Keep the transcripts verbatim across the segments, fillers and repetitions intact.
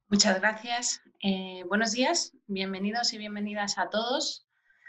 Muchas gracias. Eh, buenos días, bienvenidos y bienvenidas a todos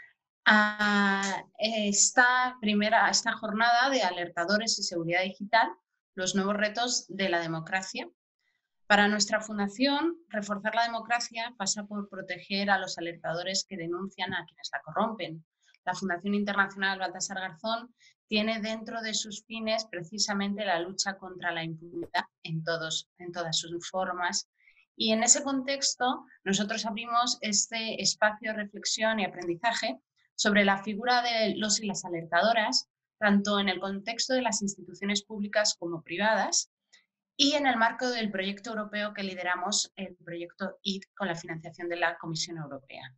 a esta primera, a esta jornada de alertadores y seguridad digital, los nuevos retos de la democracia. Para nuestra fundación, reforzar la democracia pasa por proteger a los alertadores que denuncian a quienes la corrompen. La Fundación Internacional Baltasar Garzón tiene dentro de sus fines precisamente la lucha contra la impunidad en, todos, en todas sus formas. Y en ese contexto, nosotros abrimos este espacio de reflexión y aprendizaje sobre la figura de los y las alertadoras, tanto en el contexto de las instituciones públicas como privadas, y en el marco del proyecto europeo que lideramos, el proyecto I T, con la financiación de la Comisión Europea.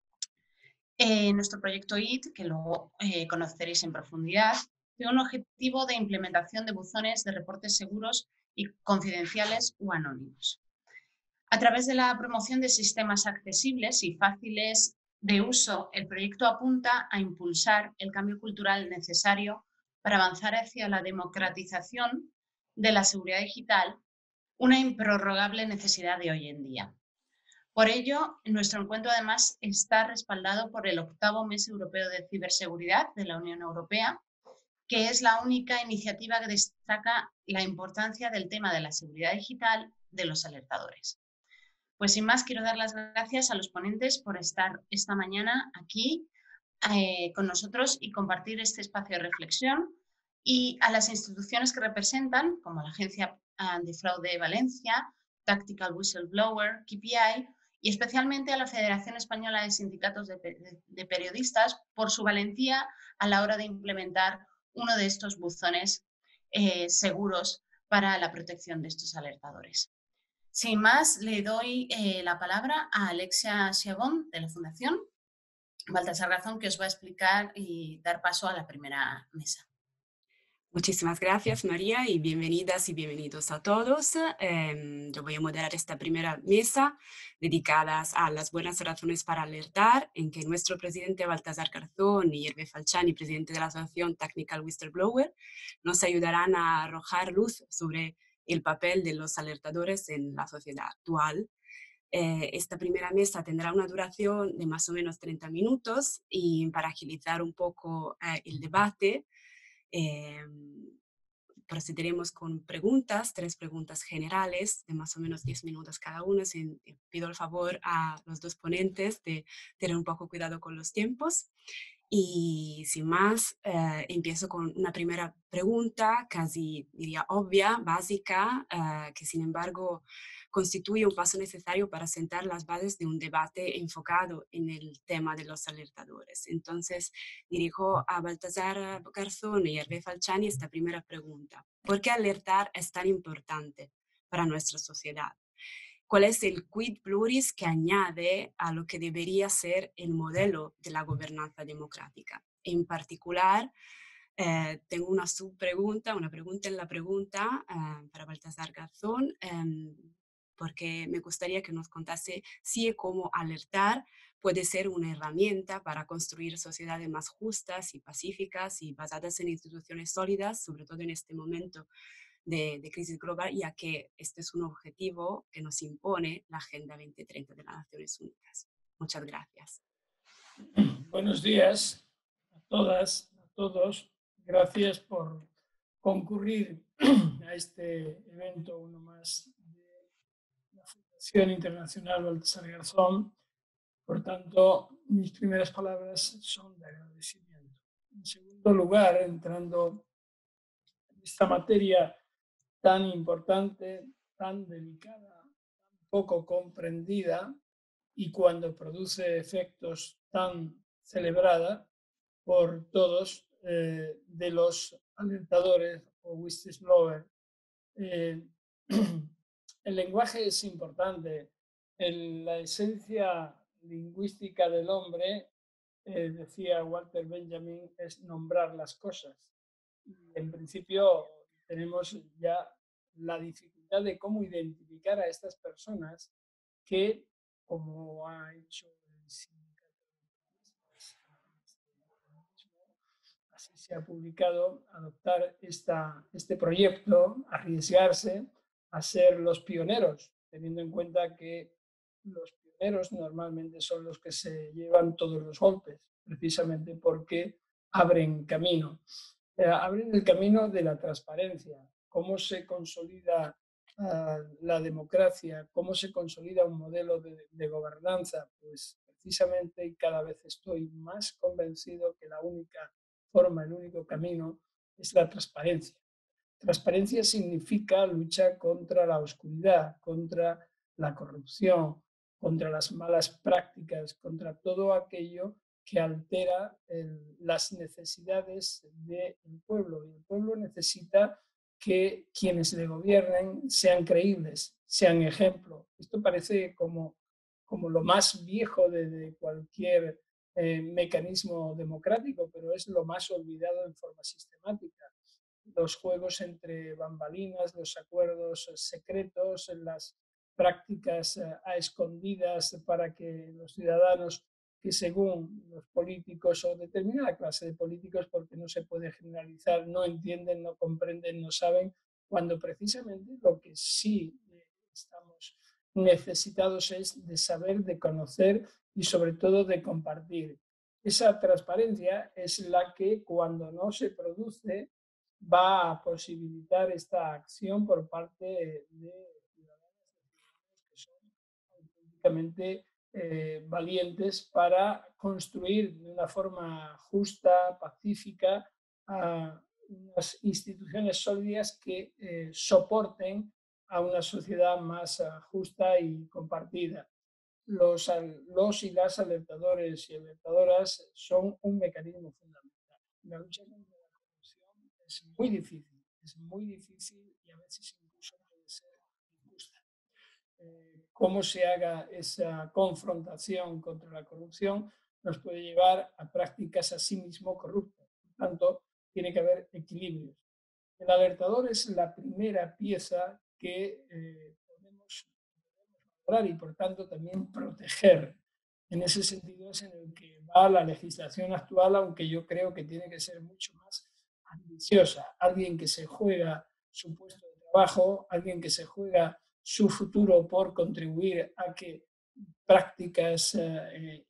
Eh, nuestro proyecto I T, que luego eh, conoceréis en profundidad, tiene un objetivo de implementación de buzones de reportes seguros y confidenciales o anónimos. A través de la promoción de sistemas accesibles y fáciles de uso, el proyecto apunta a impulsar el cambio cultural necesario para avanzar hacia la democratización de la seguridad digital, una improrrogable necesidad de hoy en día. Por ello, nuestro encuentro además está respaldado por el octavo Mes Europeo de Ciberseguridad de la Unión Europea, que es la única iniciativa que destaca la importancia del tema de la seguridad digital de los alertadores. Pues sin más, quiero dar las gracias a los ponentes por estar esta mañana aquí eh, con nosotros y compartir este espacio de reflexión, y a las instituciones que representan, como la Agencia Antifraude de Valencia, Tactical Whistleblower, K P I, y especialmente a la Federación Española de Sindicatos de, de, de Periodistas por su valentía a la hora de implementar uno de estos buzones eh, seguros para la protección de estos alertadores. Sin más, le doy eh, la palabra a Alexia Siagón, de la Fundación Baltasar Garzón, que os va a explicar y dar paso a la primera mesa. Muchísimas gracias, María, y bienvenidas y bienvenidos a todos. Eh, yo voy a moderar esta primera mesa dedicada a las buenas razones para alertar, en que nuestro presidente Baltasar Garzón y Hervé Falciani, presidente de la Asociación Tactical Whistleblower, nos ayudarán a arrojar luz sobre el papel de los alertadores en la sociedad actual. Eh, esta primera mesa tendrá una duración de más o menos treinta minutos, y para agilizar un poco eh, el debate, Eh, procederemos con preguntas, tres preguntas generales de más o menos diez minutos cada una. Sin, pido el favor a los dos ponentes de tener un poco cuidado con los tiempos. Y sin más, eh, empiezo con una primera pregunta, casi diría obvia, básica, eh, que sin embargo constituye un paso necesario para sentar las bases de un debate enfocado en el tema de los alertadores. Entonces, dirijo a Baltasar Garzón y Hervé Falciani esta primera pregunta. ¿Por qué alertar es tan importante para nuestra sociedad? ¿Cuál es el quid pluris que añade a lo que debería ser el modelo de la gobernanza democrática? En particular, eh, tengo una subpregunta, una pregunta en la pregunta eh, para Baltasar Garzón, eh, porque me gustaría que nos contase si y cómo alertar puede ser una herramienta para construir sociedades más justas y pacíficas y basadas en instituciones sólidas, sobre todo en este momento de, de crisis global, ya que este es un objetivo que nos impone la Agenda veinte treinta de las Naciones Unidas. Muchas gracias. Buenos días a todas, a todos. Gracias por concurrir a este evento, uno más de la Fundación Internacional Baltasar Garzón. Por tanto, mis primeras palabras son de agradecimiento. En segundo lugar, entrando en esta materia tan importante, tan delicada, tan poco comprendida, y cuando produce efectos tan celebrada por todos eh, de los alertadores o whistleblowers. Eh, el lenguaje es importante. El, la esencia lingüística del hombre, eh, decía Walter Benjamin, es nombrar las cosas. Y en principio tenemos ya la dificultad de cómo identificar a estas personas que, como ha hecho el sindicato de así se ha publicado, adoptar esta, este proyecto, arriesgarse a ser los pioneros teniendo en cuenta que los pioneros normalmente son los que se llevan todos los golpes, precisamente porque abren camino. Eh, abren el camino de la transparencia, cómo se consolida uh, la democracia, cómo se consolida un modelo de, de gobernanza, pues precisamente y cada vez estoy más convencido que la única forma, el único camino es la transparencia. Transparencia significa lucha contra la oscuridad, contra la corrupción, contra las malas prácticas, contra todo aquello que altera el, las necesidades del pueblo. Y el pueblo necesita que quienes le gobiernen sean creíbles, sean ejemplo. Esto parece como, como lo más viejo de, de cualquier eh, mecanismo democrático, pero es lo más olvidado en forma sistemática. Los juegos entre bambalinas, los acuerdos secretos, las prácticas a escondidas para que los ciudadanos, que según los políticos o determinada clase de políticos, porque no se puede generalizar, no entienden, no comprenden, no saben, cuando precisamente lo que sí estamos necesitados es de saber, de conocer y sobre todo de compartir. Esa transparencia es la que cuando no se produce va a posibilitar esta acción por parte de ciudadanos que son auténticamente eh, valientes para construir de una forma justa, pacífica, a unas instituciones sólidas que eh, soporten a una sociedad más uh, justa y compartida. Los, los y las alertadores y alertadoras son un mecanismo fundamental. La lucha contra la corrupción es muy difícil, es muy difícil y a veces incluso puede ser injusta. Eh, cómo se haga esa confrontación contra la corrupción nos puede llevar a prácticas asimismo corruptas. Por tanto, tiene que haber equilibrios. El alertador es la primera pieza que eh, podemos, podemos valorar y por tanto también proteger. En ese sentido es en el que va la legislación actual, aunque yo creo que tiene que ser mucho más ambiciosa. Alguien que se juega su puesto de trabajo, alguien que se juega su futuro por contribuir a que prácticas eh,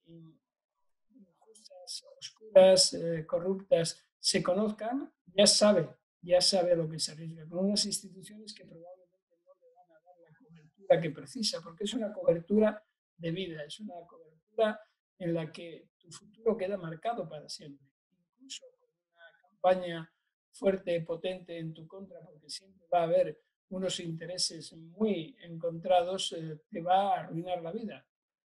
injustas, oscuras, eh, corruptas se conozcan, ya sabe, ya sabe a lo que se arriesga, con unas instituciones que probablemente no le van a dar la cobertura que precisa, porque es una cobertura de vida, es una cobertura en la que tu futuro queda marcado para siempre, incluso con una campaña fuerte, potente en tu contra, porque siempre va a haber unos intereses muy encontrados, eh, te va a arruinar la vida.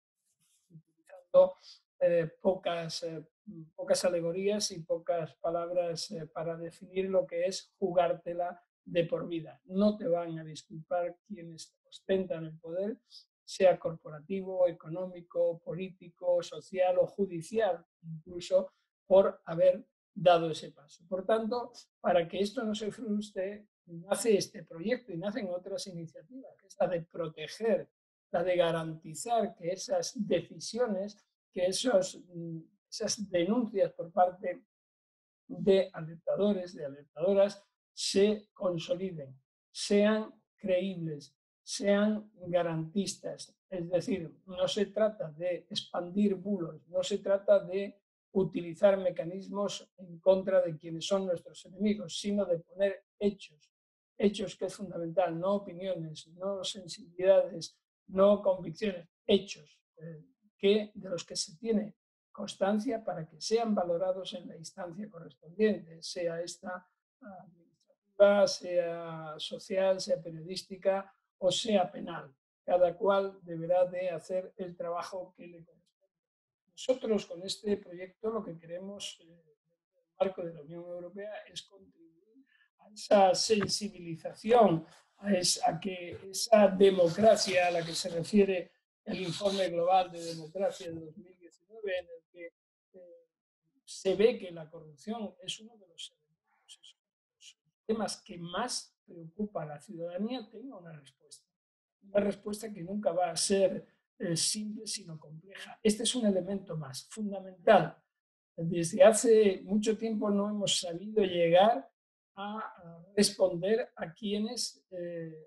Utilizando eh, pocas, eh, pocas alegorías y pocas palabras eh, para definir lo que es jugártela de por vida. No te van a disculpar quienes ostentan el poder, sea corporativo, económico, político, social o judicial, incluso por haber dado ese paso. Por tanto, para que esto no se frustre, nace este proyecto y nacen otras iniciativas, que es la de proteger, la de garantizar que esas decisiones, que esos, esas denuncias por parte de alertadores, de alertadoras, se consoliden, sean creíbles, sean garantistas. Es decir, no se trata de expandir bulos, no se trata de utilizar mecanismos en contra de quienes son nuestros enemigos, sino de poner hechos, hechos que es fundamental, no opiniones, no sensibilidades, no convicciones, hechos eh, que, de los que se tiene constancia para que sean valorados en la instancia correspondiente, sea esta administrativa, sea social, sea periodística o sea penal. Cada cual deberá de hacer el trabajo que le corresponde. Nosotros con este proyecto lo que queremos eh, en el marco de la Unión Europea es contribuir a esa sensibilización, a, esa, a que esa democracia a la que se refiere el informe global de democracia de dos mil diecinueve, en el que eh, se ve que la corrupción es uno de los, elementos, los temas que más preocupa a la ciudadanía, tenga una respuesta. Una respuesta que nunca va a ser eh, simple, sino compleja. Este es un elemento más fundamental. Desde hace mucho tiempo no hemos sabido llegar a, a responder a quienes eh,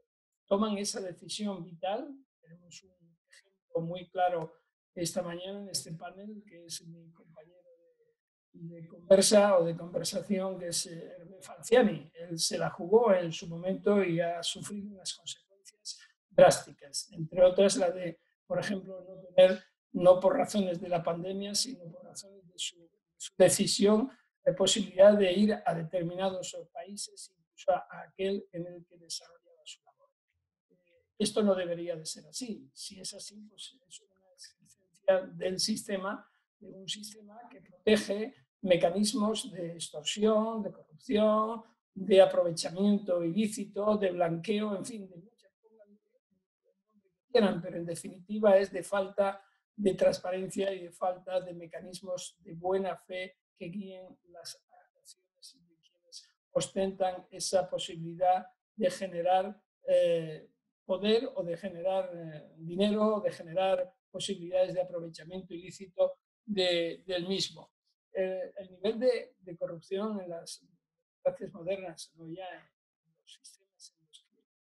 toman esa decisión vital. Tenemos un ejemplo muy claro esta mañana en este panel, que es mi compañero de, de conversa o de conversación, que es Hervé Falciani. Él se la jugó en su momento y ha sufrido unas consecuencias drásticas, entre otras la de, por ejemplo, no tener, no por razones de la pandemia, sino por razones de su, de su decisión, de posibilidad de ir a determinados países, incluso a, a aquel en el que desarrollaba su labor. Eh, esto no debería de ser así. Si es así, pues es una exigencia del sistema, de un sistema que protege mecanismos de extorsión, de corrupción, de aprovechamiento ilícito, de blanqueo, en fin, de muchas cosas que quieran, pero en definitiva es de falta de transparencia y de falta de mecanismos de buena fe que guíen las actuaciones de quienes ostentan esa posibilidad de generar eh, poder o de generar eh, dinero o de generar posibilidades de aprovechamiento ilícito de, del mismo. Eh, el nivel de, de corrupción en las democracias modernas, no ya en los sistemas en los que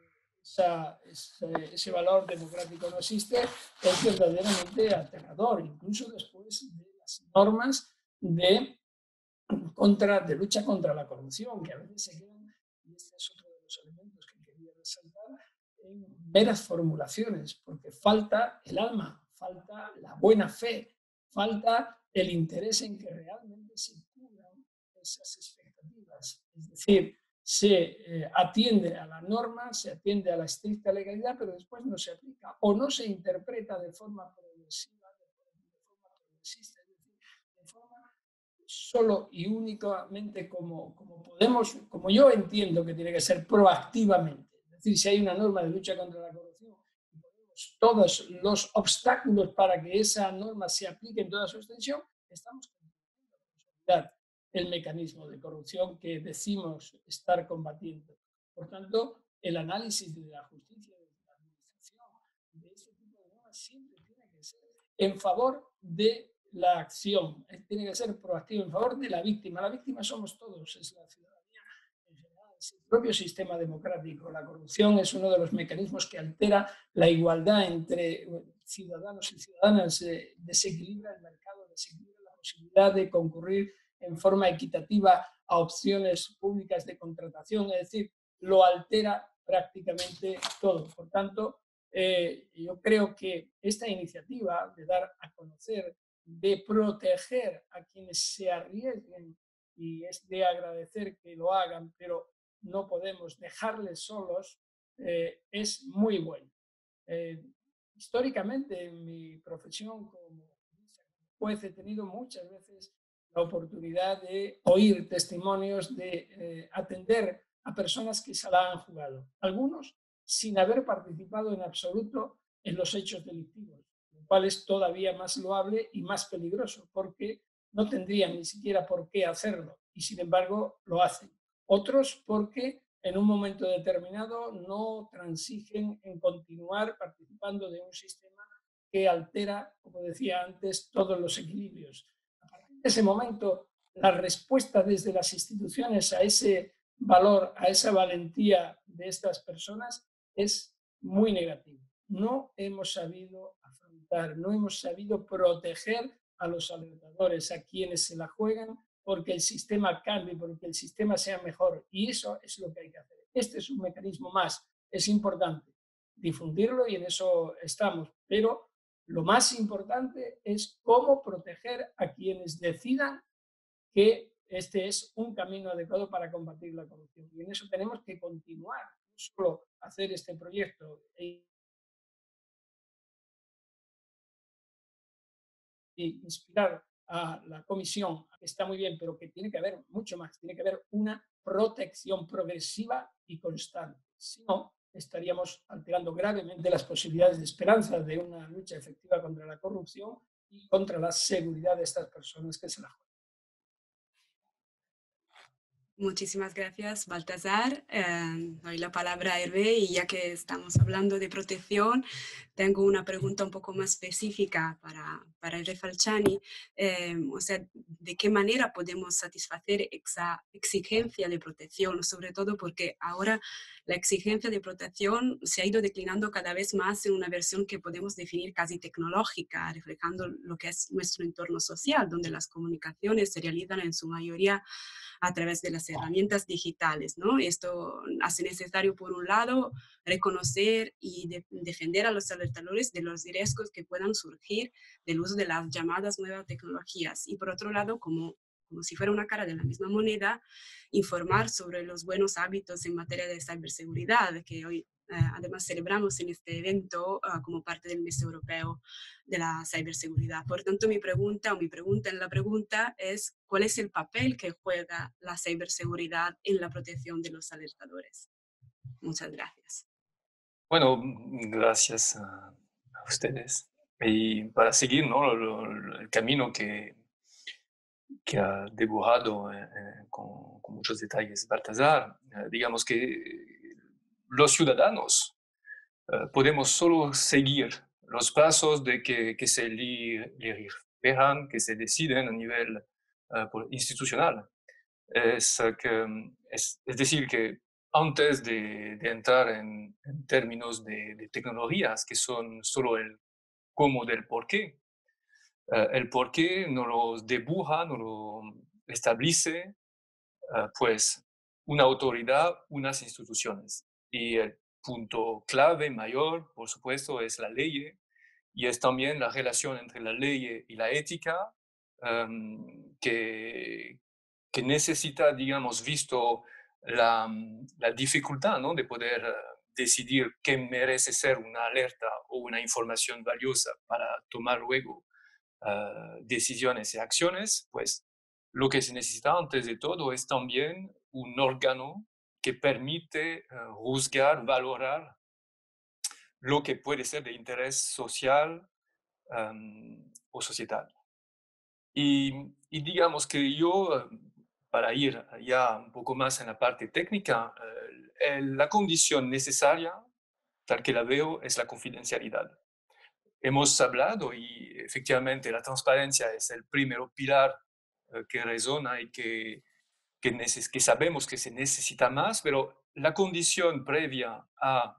esa, ese, ese valor democrático no existe, es verdaderamente aterrador, incluso después de las normas de, contra, de lucha contra la corrupción, que a veces se quedan, y este es otro de los elementos que quería resaltar, en meras formulaciones, porque falta el alma, falta la buena fe, falta el interés en que realmente se cubran esas expectativas. Es decir, se eh, atiende a la norma, se atiende a la estricta legalidad, pero después no se aplica o no se interpreta de forma progresiva, de forma progresista, es decir, de forma solo y únicamente como, como podemos, como yo entiendo que tiene que ser proactivamente. Es decir, si hay una norma de lucha contra la corrupción y ponemos todos los obstáculos para que esa norma se aplique en toda su extensión, estamos contribuyendo el mecanismo de corrupción que decimos estar combatiendo. Por tanto, el análisis de la justicia, de la administración, de este tipo de normas siempre tiene que ser en favor de la acción, tiene que ser proactivo en favor de la víctima. La víctima somos todos, es la ciudadanía en general, es el propio sistema democrático. La corrupción es uno de los mecanismos que altera la igualdad entre ciudadanos y ciudadanas, eh, desequilibra el mercado, desequilibra la posibilidad de concurrir en forma equitativa a opciones públicas de contratación, es decir, lo altera prácticamente todo. Por tanto, eh, yo creo que esta iniciativa de dar a conocer, de proteger a quienes se arriesguen, y es de agradecer que lo hagan, pero no podemos dejarles solos, eh, es muy bueno. Eh, históricamente, en mi profesión como juez, he tenido muchas veces la oportunidad de oír testimonios, de eh, atender a personas que se la han jugado, algunos sin haber participado en absoluto en los hechos delictivos, lo cual es todavía más loable y más peligroso, porque no tendrían ni siquiera por qué hacerlo y sin embargo lo hacen. Otros porque en un momento determinado no transigen en continuar participando de un sistema que altera, como decía antes, todos los equilibrios. A partir de ese momento, la respuesta desde las instituciones a ese valor, a esa valentía de estas personas es muy negativa. No hemos sabido afrontar, no hemos sabido proteger a los alertadores, a quienes se la juegan porque el sistema cambie, porque el sistema sea mejor. Y eso es lo que hay que hacer. Este es un mecanismo más, es importante difundirlo y en eso estamos, pero lo más importante es cómo proteger a quienes decidan que este es un camino adecuado para combatir la corrupción. Y en eso tenemos que continuar, no solo hacer este proyecto e inspirar a la comisión, que está muy bien, pero que tiene que haber mucho más, tiene que haber una protección progresiva y constante. Si no, estaríamos alterando gravemente las posibilidades de esperanza de una lucha efectiva contra la corrupción y contra la seguridad de estas personas que se la juegan. Muchísimas gracias, Baltasar. Eh, doy la palabra a Hervé y ya que estamos hablando de protección, tengo una pregunta un poco más específica para, para Hervé Falciani. Eh, o sea, ¿de qué manera podemos satisfacer esa exigencia de protección? Sobre todo porque ahora la exigencia de protección se ha ido declinando cada vez más en una versión que podemos definir casi tecnológica, reflejando lo que es nuestro entorno social, donde las comunicaciones se realizan en su mayoría a través de las herramientas digitales, ¿no? Esto hace necesario, por un lado, reconocer y de, defender a los alertadores de los riesgos que puedan surgir del uso de las llamadas nuevas tecnologías. Y por otro lado, como, como si fuera una cara de la misma moneda, informar sobre los buenos hábitos en materia de ciberseguridad, que hoy eh, además celebramos en este evento uh, como parte del mes europeo de la ciberseguridad. Por tanto, mi pregunta o mi pregunta en la pregunta es, ¿cuál es el papel que juega la ciberseguridad en la protección de los alertadores? Muchas gracias. Bueno, gracias a, a ustedes. Y para seguir, ¿no? lo, lo, el camino que, que ha dibujado eh, eh, con, con muchos detalles Baltasar, eh, digamos que los ciudadanos eh, podemos solo seguir los pasos de que, que se li, li reflejan, que se deciden a nivel eh, institucional. Es, que, es, es decir, que antes de, de entrar en, en términos de, de tecnologías que son solo el cómo del por qué, uh, el por qué no lo dibuja, no lo establece, uh, pues una autoridad, unas instituciones. Y el punto clave mayor, por supuesto, es la ley, y es también la relación entre la ley y la ética, um, que, que necesita, digamos, visto la, la dificultad, ¿no? de poder uh, decidir qué merece ser una alerta o una información valiosa para tomar luego uh, decisiones y acciones, pues lo que se necesita antes de todo es también un órgano que permite uh, juzgar, valorar lo que puede ser de interés social um, o societal. Y, y digamos que yo, para ir ya un poco más en la parte técnica, eh, la condición necesaria, tal que la veo, es la confidencialidad. Hemos hablado y efectivamente la transparencia es el primer pilar eh, que resona y que, que, neces que sabemos que se necesita más, pero la condición previa a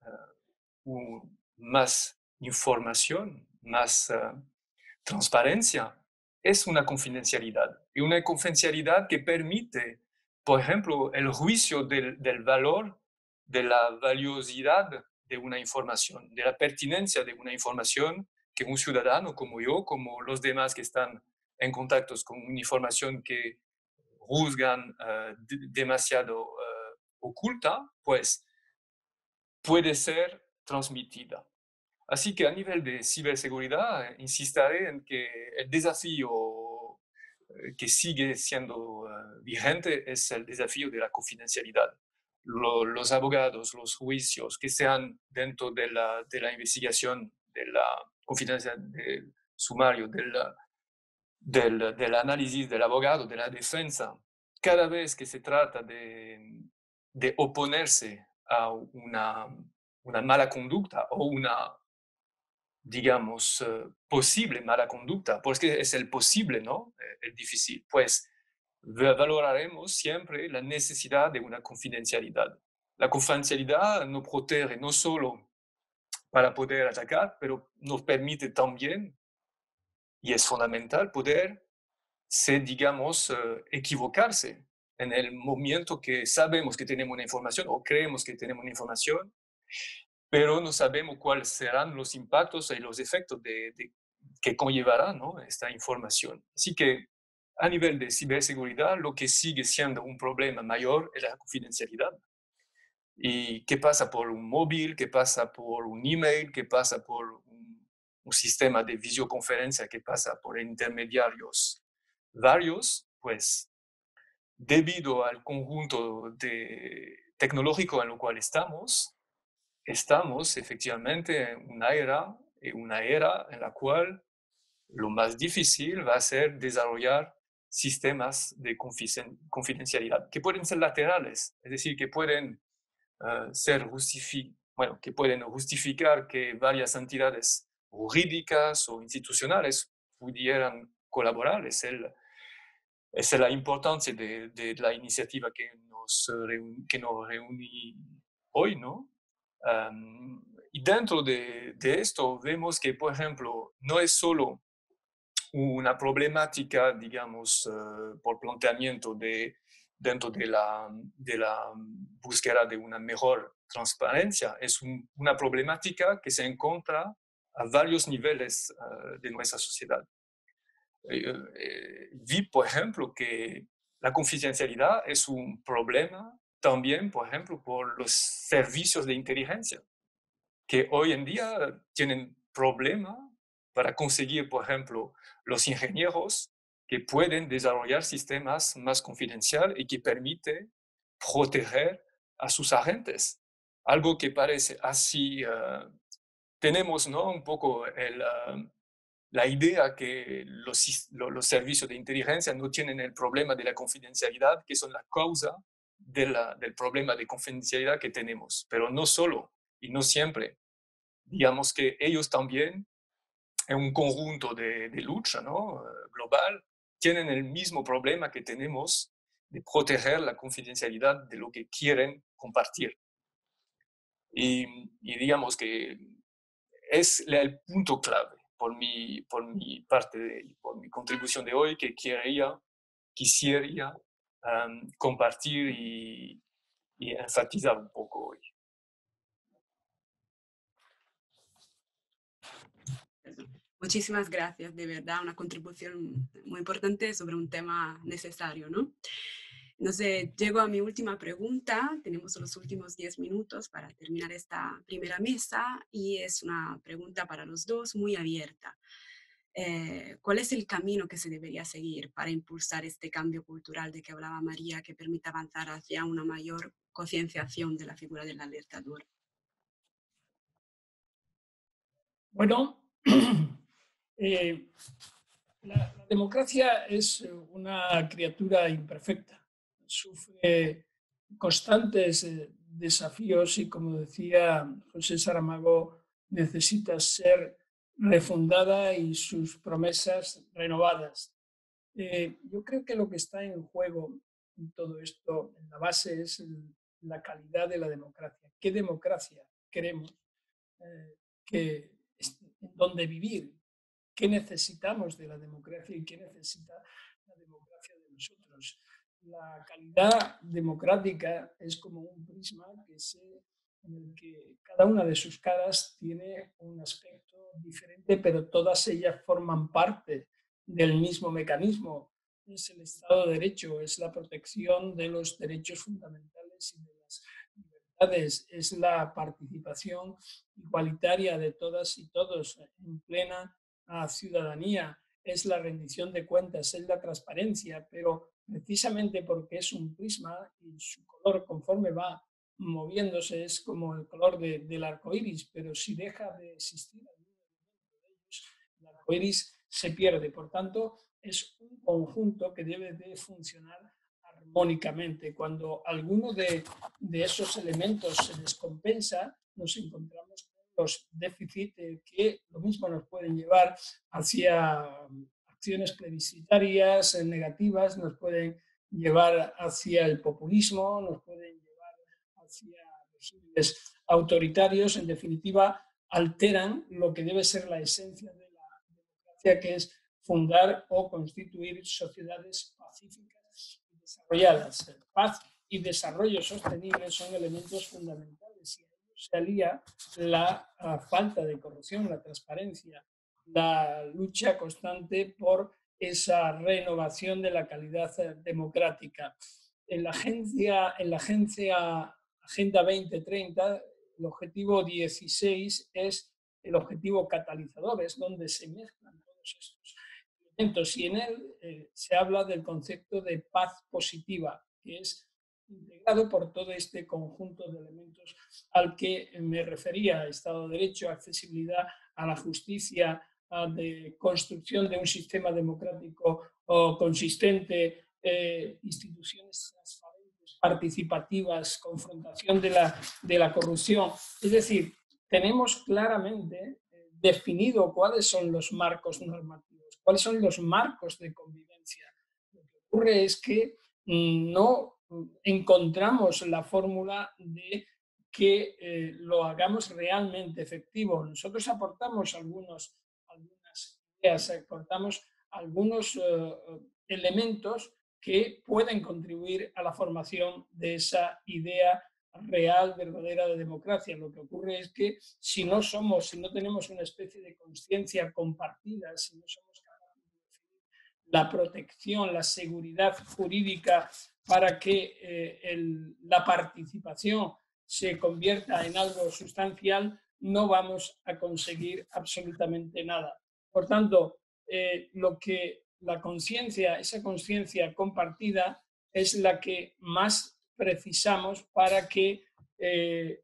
uh, un, más información, más uh, transparencia, es una confidencialidad. Y una confidencialidad que permite, por ejemplo, el juicio del, del valor, de la valiosidad de una información, de la pertinencia de una información que un ciudadano como yo, como los demás que están en contacto con una información que juzgan uh, de, demasiado uh, oculta, pues puede ser transmitida. Así que a nivel de ciberseguridad, insistiré en que el desafío que sigue siendo uh, vigente es el desafío de la confidencialidad. Lo, los abogados, los juicios que sean dentro de la, de la investigación, de la confidencialidad del sumario, del, del, del análisis del abogado, de la defensa, cada vez que se trata de, de oponerse a una, una mala conducta o una digamos, uh, posible mala conducta, porque es el posible, ¿no? El difícil. Pues valoraremos siempre la necesidad de una confidencialidad. La confidencialidad nos protege no solo para poder atacar, pero nos permite también, y es fundamental, poder, se, digamos, uh, equivocarse en el momento que sabemos que tenemos una información o creemos que tenemos una información, pero no sabemos cuáles serán los impactos y los efectos de, de, que conllevará, ¿no? Esta información. Así que a nivel de ciberseguridad, lo que sigue siendo un problema mayor es la confidencialidad. ¿Y qué pasa por un móvil? ¿Qué pasa por un email? ¿Qué pasa por un, un sistema de videoconferencia? ¿Qué pasa por intermediarios varios? Pues debido al conjunto de, tecnológico en el cual estamos, estamos efectivamente en una era, una era en la cual lo más difícil va a ser desarrollar sistemas de confidencialidad que pueden ser laterales, es decir, que pueden uh, ser justifi bueno, que pueden justificar que varias entidades jurídicas o institucionales pudieran colaborar. Es, el, es la importancia de, de la iniciativa que nos, reun, que nos reúne hoy, ¿no? Um, y dentro de, de esto vemos que, por ejemplo, no es solo una problemática, digamos, uh, por planteamiento de, dentro de la, de la búsqueda de una mejor transparencia, es un, una problemática que se encuentra a varios niveles uh, de nuestra sociedad. Eh, eh, vi, por ejemplo, que la confidencialidad es un problema también, por ejemplo, por los servicios de inteligencia, que hoy en día tienen problemas para conseguir, por ejemplo, los ingenieros que pueden desarrollar sistemas más confidenciales y que permiten proteger a sus agentes. Algo que parece así, uh, tenemos, ¿no?, un poco el, uh, la idea que los, los servicios de inteligencia no tienen el problema de la confidencialidad, que son la causa de la, del problema de confidencialidad que tenemos, pero no solo y no siempre. Digamos que ellos también, en un conjunto de, de lucha, ¿no?, global, tienen el mismo problema que tenemos de proteger la confidencialidad de lo que quieren compartir. Y, y digamos que es el punto clave por mi, por mi parte, de, por mi contribución de hoy, que quería, quisiera um, compartir y, y enfatizar un poco hoy. Muchísimas gracias, de verdad, una contribución muy importante sobre un tema necesario, ¿no? Entonces, llego a mi última pregunta. Tenemos los últimos diez minutos para terminar esta primera mesa y es una pregunta para los dos muy abierta. Eh, ¿Cuál es el camino que se debería seguir para impulsar este cambio cultural de que hablaba María, que permita avanzar hacia una mayor concienciación de la figura del alertador? Bueno, eh, la, la democracia es una criatura imperfecta, sufre constantes eh, desafíos y, como decía José Saramago, necesita ser refundada y sus promesas renovadas. Eh, yo creo que lo que está en juego en todo esto, en la base, es el, la calidad de la democracia. ¿Qué democracia queremos? Eh, que, ¿Dónde vivir? ¿Qué necesitamos de la democracia y qué necesita la democracia de nosotros? La calidad democrática es como un prisma que se, en el que cada una de sus caras tiene un aspecto diferente, pero todas ellas forman parte del mismo mecanismo. Es el Estado de Derecho, es la protección de los derechos fundamentales y de las libertades, es la participación igualitaria de todas y todos en plena a ciudadanía, es la rendición de cuentas, es la transparencia, pero precisamente porque es un prisma y su color conforme va moviéndose es como el color de, del arco iris, pero si deja de existir el arco iris se pierde. Por tanto, es un conjunto que debe de funcionar armónicamente. Cuando alguno de, de esos elementos se descompensa, nos encontramos con los déficits que lo mismo nos pueden llevar hacia acciones plebiscitarias negativas, nos pueden llevar hacia el populismo, nos pueden llevar hacia regímenes autoritarios. En definitiva, alteran lo que debe ser la esencia de la democracia, que es fundar o constituir sociedades pacíficas y desarrolladas. Paz y desarrollo sostenible son elementos fundamentales y a ellos se alía la falta de corrupción, la transparencia, la lucha constante por esa renovación de la calidad democrática. En la agencia, en la agencia Agenda veinte treinta, el objetivo dieciséis es el objetivo catalizador, es donde se mezclan todos estos elementos y en él eh, se habla del concepto de paz positiva, que es integrado por todo este conjunto de elementos al que me refería: Estado de Derecho, accesibilidad a la justicia, de construcción de un sistema democrático o consistente, eh, instituciones transparentes, participativas, confrontación de la, de la corrupción. Es decir, tenemos claramente eh, definido cuáles son los marcos normativos, cuáles son los marcos de convivencia. Lo que ocurre es que mm, no encontramos la fórmula de que eh, lo hagamos realmente efectivo. Nosotros aportamos algunos, algunas ideas, aportamos algunos eh, elementos que pueden contribuir a la formación de esa idea real, verdadera de democracia. Lo que ocurre es que si no somos, si no tenemos una especie de conciencia compartida, si no somos capaces de definir la protección, la seguridad jurídica para que eh, el, la participación se convierta en algo sustancial, no vamos a conseguir absolutamente nada. Por tanto, eh, lo que la conciencia, esa conciencia compartida, es la que más precisamos para que eh,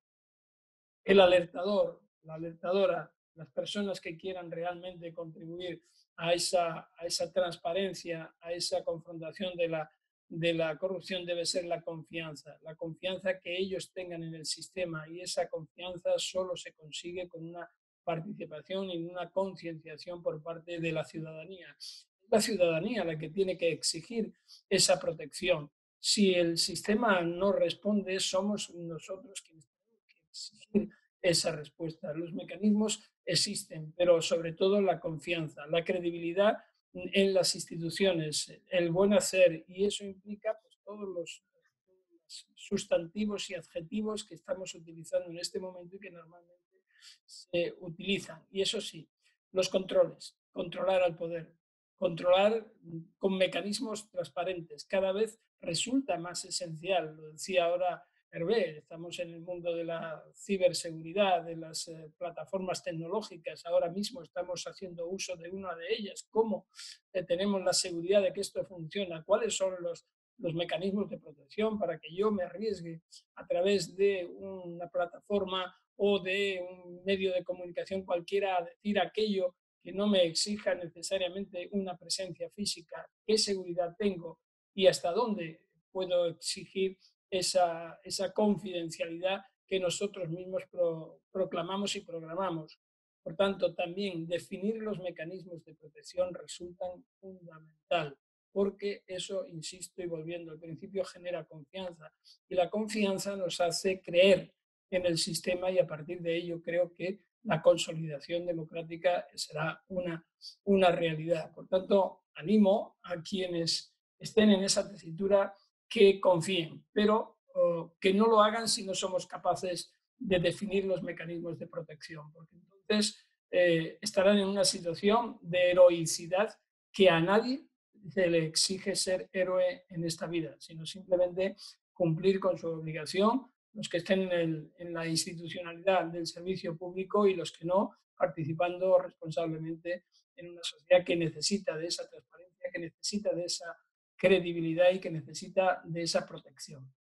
el alertador, la alertadora, las personas que quieran realmente contribuir a esa, a esa transparencia, a esa confrontación de la, de la corrupción, debe ser la confianza, la confianza que ellos tengan en el sistema, y esa confianza solo se consigue con una participación y una concienciación por parte de la ciudadanía. Es la ciudadanía la que tiene que exigir esa protección. Si el sistema no responde, somos nosotros quienes tenemos que exigir esa respuesta. Los mecanismos existen, pero sobre todo la confianza, la credibilidad en las instituciones, el buen hacer, y eso implica pues, todos los sustantivos y adjetivos que estamos utilizando en este momento y que normalmente se utilizan. Y eso sí, los controles, controlar al poder, controlar con mecanismos transparentes, cada vez resulta más esencial. Lo decía ahora Hervé, estamos en el mundo de la ciberseguridad, de las eh, plataformas tecnológicas, ahora mismo estamos haciendo uso de una de ellas. ¿Cómo eh, tenemos la seguridad de que esto funciona? ¿Cuáles son los, los mecanismos de protección para que yo me arriesgue a través de una plataforma o de un medio de comunicación cualquiera a decir aquello que no me exija necesariamente una presencia física? ¿Qué seguridad tengo y hasta dónde puedo exigir esa, esa confidencialidad que nosotros mismos pro, proclamamos y programamos? Por tanto, también definir los mecanismos de protección resultan fundamental, porque eso, insisto, y volviendo al principio, genera confianza, y la confianza nos hace creer en el sistema, y a partir de ello creo que la consolidación democrática será una, una realidad. Por tanto, animo a quienes estén en esa tesitura que confíen, pero uh, que no lo hagan si no somos capaces de definir los mecanismos de protección, porque entonces eh, estarán en una situación de heroicidad que a nadie se le exige ser héroe en esta vida, sino simplemente cumplir con su obligación, los que estén en, el, en la institucionalidad del servicio público y los que no, participando responsablemente en una sociedad que necesita de esa transparencia, que necesita de esa credibilidad y que necesita de esa protección.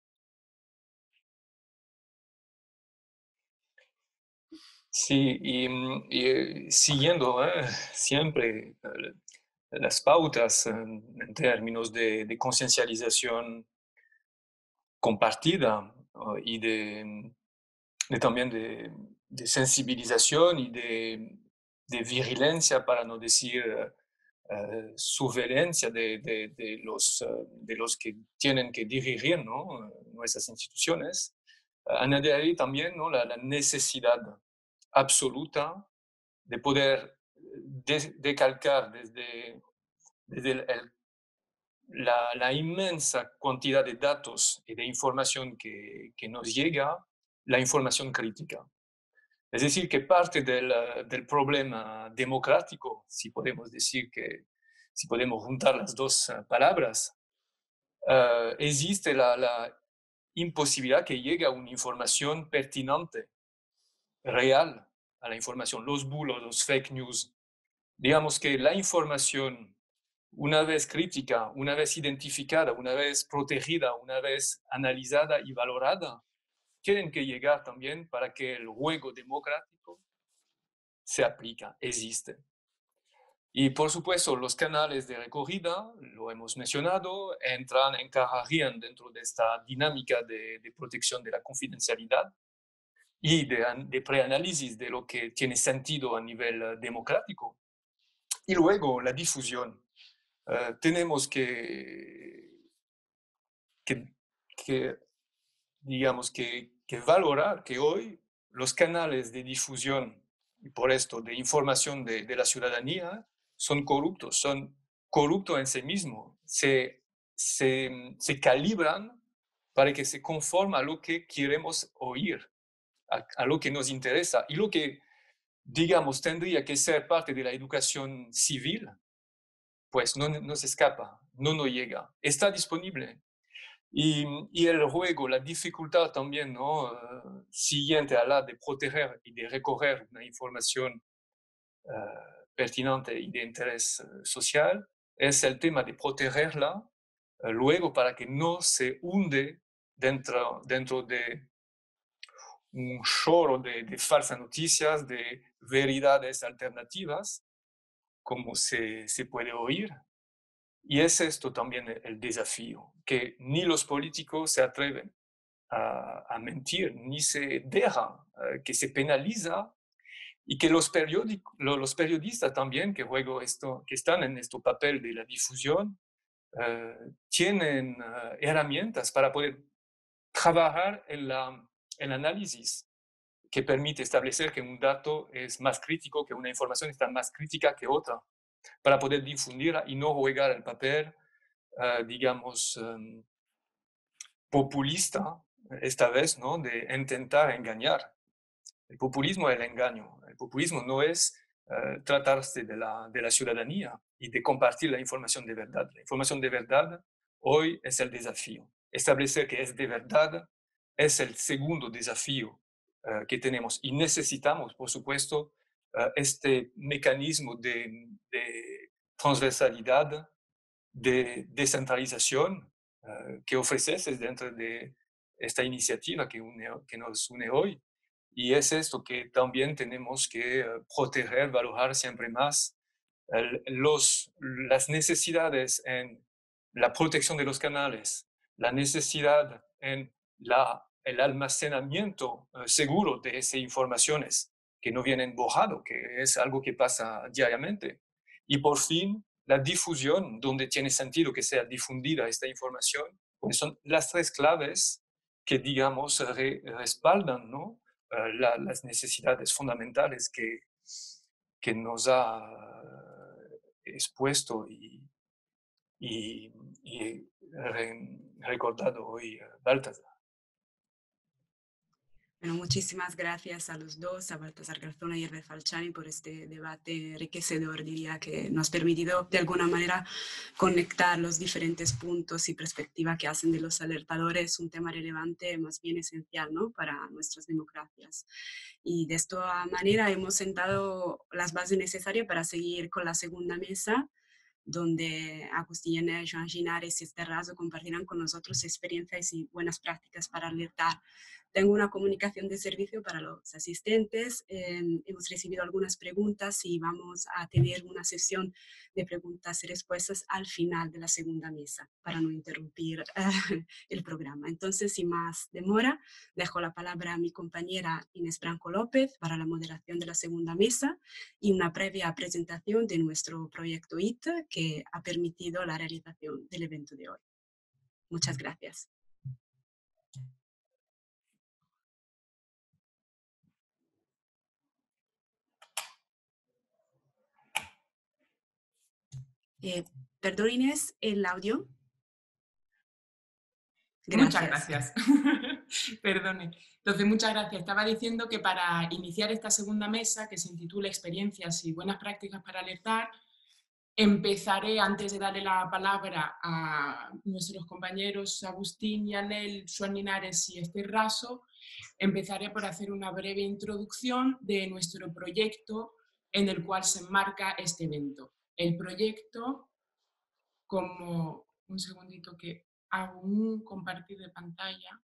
Sí, y, y siguiendo eh, siempre eh, las pautas en, en términos de, de conciencialización compartida uh, y de, de también de, de, sensibilización y de, de, virilencia, para no decir uh, surveillencia de, de, de, los, uh, de los que tienen que dirigir, ¿no?, nuestras instituciones. Uh, añadiré también, ¿no?, la, la necesidad absoluta de poder de, decalcar desde, desde el, el La, la inmensa cantidad de datos y de información que, que nos llega, la información crítica. Es decir, que parte del, del problema democrático, si podemos decir que, si podemos juntar las dos palabras, uh, existe la, la imposibilidad que llegue una información pertinente, real a la información, los bulos, los fake news. Digamos que la información, una vez crítica, una vez identificada, una vez protegida, una vez analizada y valorada, tienen que llegar también para que el juego democrático se aplique, existe. Y por supuesto, los canales de recogida, lo hemos mencionado, entran, encajarían dentro de esta dinámica de, de protección de la confidencialidad y de, de preanálisis de lo que tiene sentido a nivel uh, democrático. Y luego la difusión. Uh, tenemos que, que, que digamos, que, que valorar que hoy los canales de difusión, y por esto de información de, de la ciudadanía, son corruptos, son corruptos en sí mismos, se, se, se calibran para que se conforme a lo que queremos oír, a, a lo que nos interesa, y lo que, digamos, tendría que ser parte de la educación civil, pues no nos escapa, no nos llega, está disponible. Y, y el juego, la dificultad también, ¿no? Uh, siguiente a la de proteger y de recoger una información uh, pertinente y de interés uh, social, es el tema de protegerla uh, luego para que no se hunde dentro, dentro de un chorro de, de falsas noticias, de veridades alternativas, como se, se puede oír. Y es esto también el, el desafío, que ni los políticos se atreven a, a mentir, ni se deja, uh, que se penaliza, y que los, los periodistas también, que, juego esto, que están en este papel de la difusión, uh, tienen uh, herramientas para poder trabajar en la, el análisis que permite establecer que un dato es más crítico, que una información está más crítica que otra, para poder difundirla y no jugar el papel, uh, digamos, um, populista, esta vez, ¿no? De intentar engañar. El populismo es el engaño. El populismo no es uh, tratarse de la, de la ciudadanía y de compartir la información de verdad. La información de verdad hoy es el desafío. Establecer que es de verdad es el segundo desafío uh, que tenemos. Y necesitamos, por supuesto, uh, este mecanismo de, de transversalidad, de descentralización uh, que ofreces dentro de esta iniciativa que, une, que nos une hoy. Y es esto que también tenemos que uh, proteger, valorar siempre más el, los, las necesidades en la protección de los canales, la necesidad en la, el almacenamiento uh, seguro de esas informaciones que no vienen borrado, que es algo que pasa diariamente. Y por fin, la difusión, donde tiene sentido que sea difundida esta información, pues son las tres claves que, digamos, re, respaldan, ¿no? Uh, la, las necesidades fundamentales que, que nos ha uh, expuesto y, y, y re, recordado hoy uh, Baltasar. Bueno, muchísimas gracias a los dos, a Baltasar Garzona y Hervé Falciani, por este debate enriquecedor, diría, que nos ha permitido de alguna manera conectar los diferentes puntos y perspectivas que hacen de los alertadores un tema relevante, más bien esencial, ¿no?, para nuestras democracias. Y de esta manera hemos sentado las bases necesarias para seguir con la segunda mesa, donde Agustín, Joan Ginares y Esther Raso compartirán con nosotros experiencias y buenas prácticas para alertar. Tengo una comunicación de servicio para los asistentes. Eh, hemos recibido algunas preguntas y vamos a tener una sesión de preguntas y respuestas al final de la segunda mesa para no interrumpir eh, el programa. Entonces, sin más demora, dejo la palabra a mi compañera Inés Branco López para la moderación de la segunda mesa y una previa presentación de nuestro proyecto I T que ha permitido la realización del evento de hoy. Muchas gracias. Eh, perdón, Inés, el audio. Gracias. Muchas gracias. Perdone. Entonces, muchas gracias. Estaba diciendo que para iniciar esta segunda mesa, que se intitula Experiencias y buenas prácticas para alertar, empezaré, antes de darle la palabra a nuestros compañeros Agustín, Yanel, Joan Linares y Esther Raso, empezaré por hacer una breve introducción de nuestro proyecto en el cual se enmarca este evento. El proyecto, como un segundito que hago un compartir de pantalla.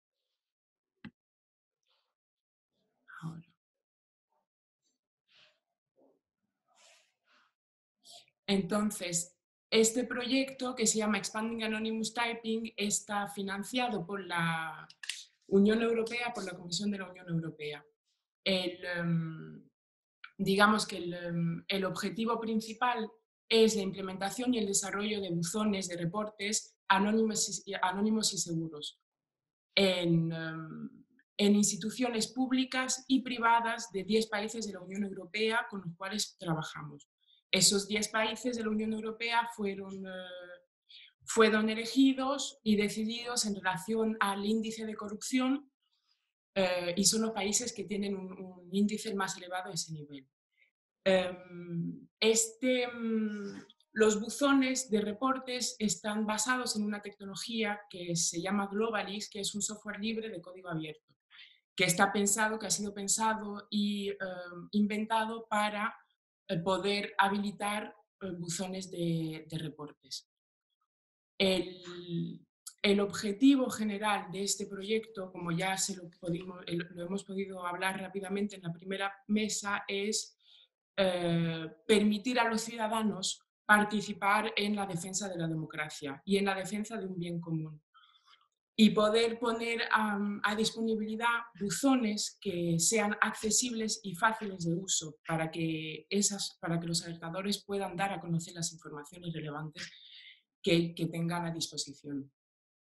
Ahora. Entonces, este proyecto, que se llama Expanding Anonymous Typing, está financiado por la Unión Europea, por la Comisión de la Unión Europea. El, um, digamos que el, um, el objetivo principal es la implementación y el desarrollo de buzones de reportes anónimos y, anónimos y seguros en, um, en instituciones públicas y privadas de diez países de la Unión Europea con los cuales trabajamos. Esos diez países de la Unión Europea fueron, uh, fueron elegidos y decididos en relación al índice de corrupción uh, y son los países que tienen un, un índice más elevado a ese nivel. Um, este, um, los buzones de reportes están basados en una tecnología que se llama Globalix, que es un software libre de código abierto, que está pensado, que ha sido pensado y um, inventado para poder habilitar buzones de, de reportes. El, el objetivo general de este proyecto, como ya se lo, pudimos, lo hemos podido hablar rápidamente en la primera mesa, es eh, permitir a los ciudadanos participar en la defensa de la democracia y en la defensa de un bien común. Y poder poner a, a disponibilidad buzones que sean accesibles y fáciles de uso para que, esas, para que los alertadores puedan dar a conocer las informaciones relevantes que, que tengan a disposición.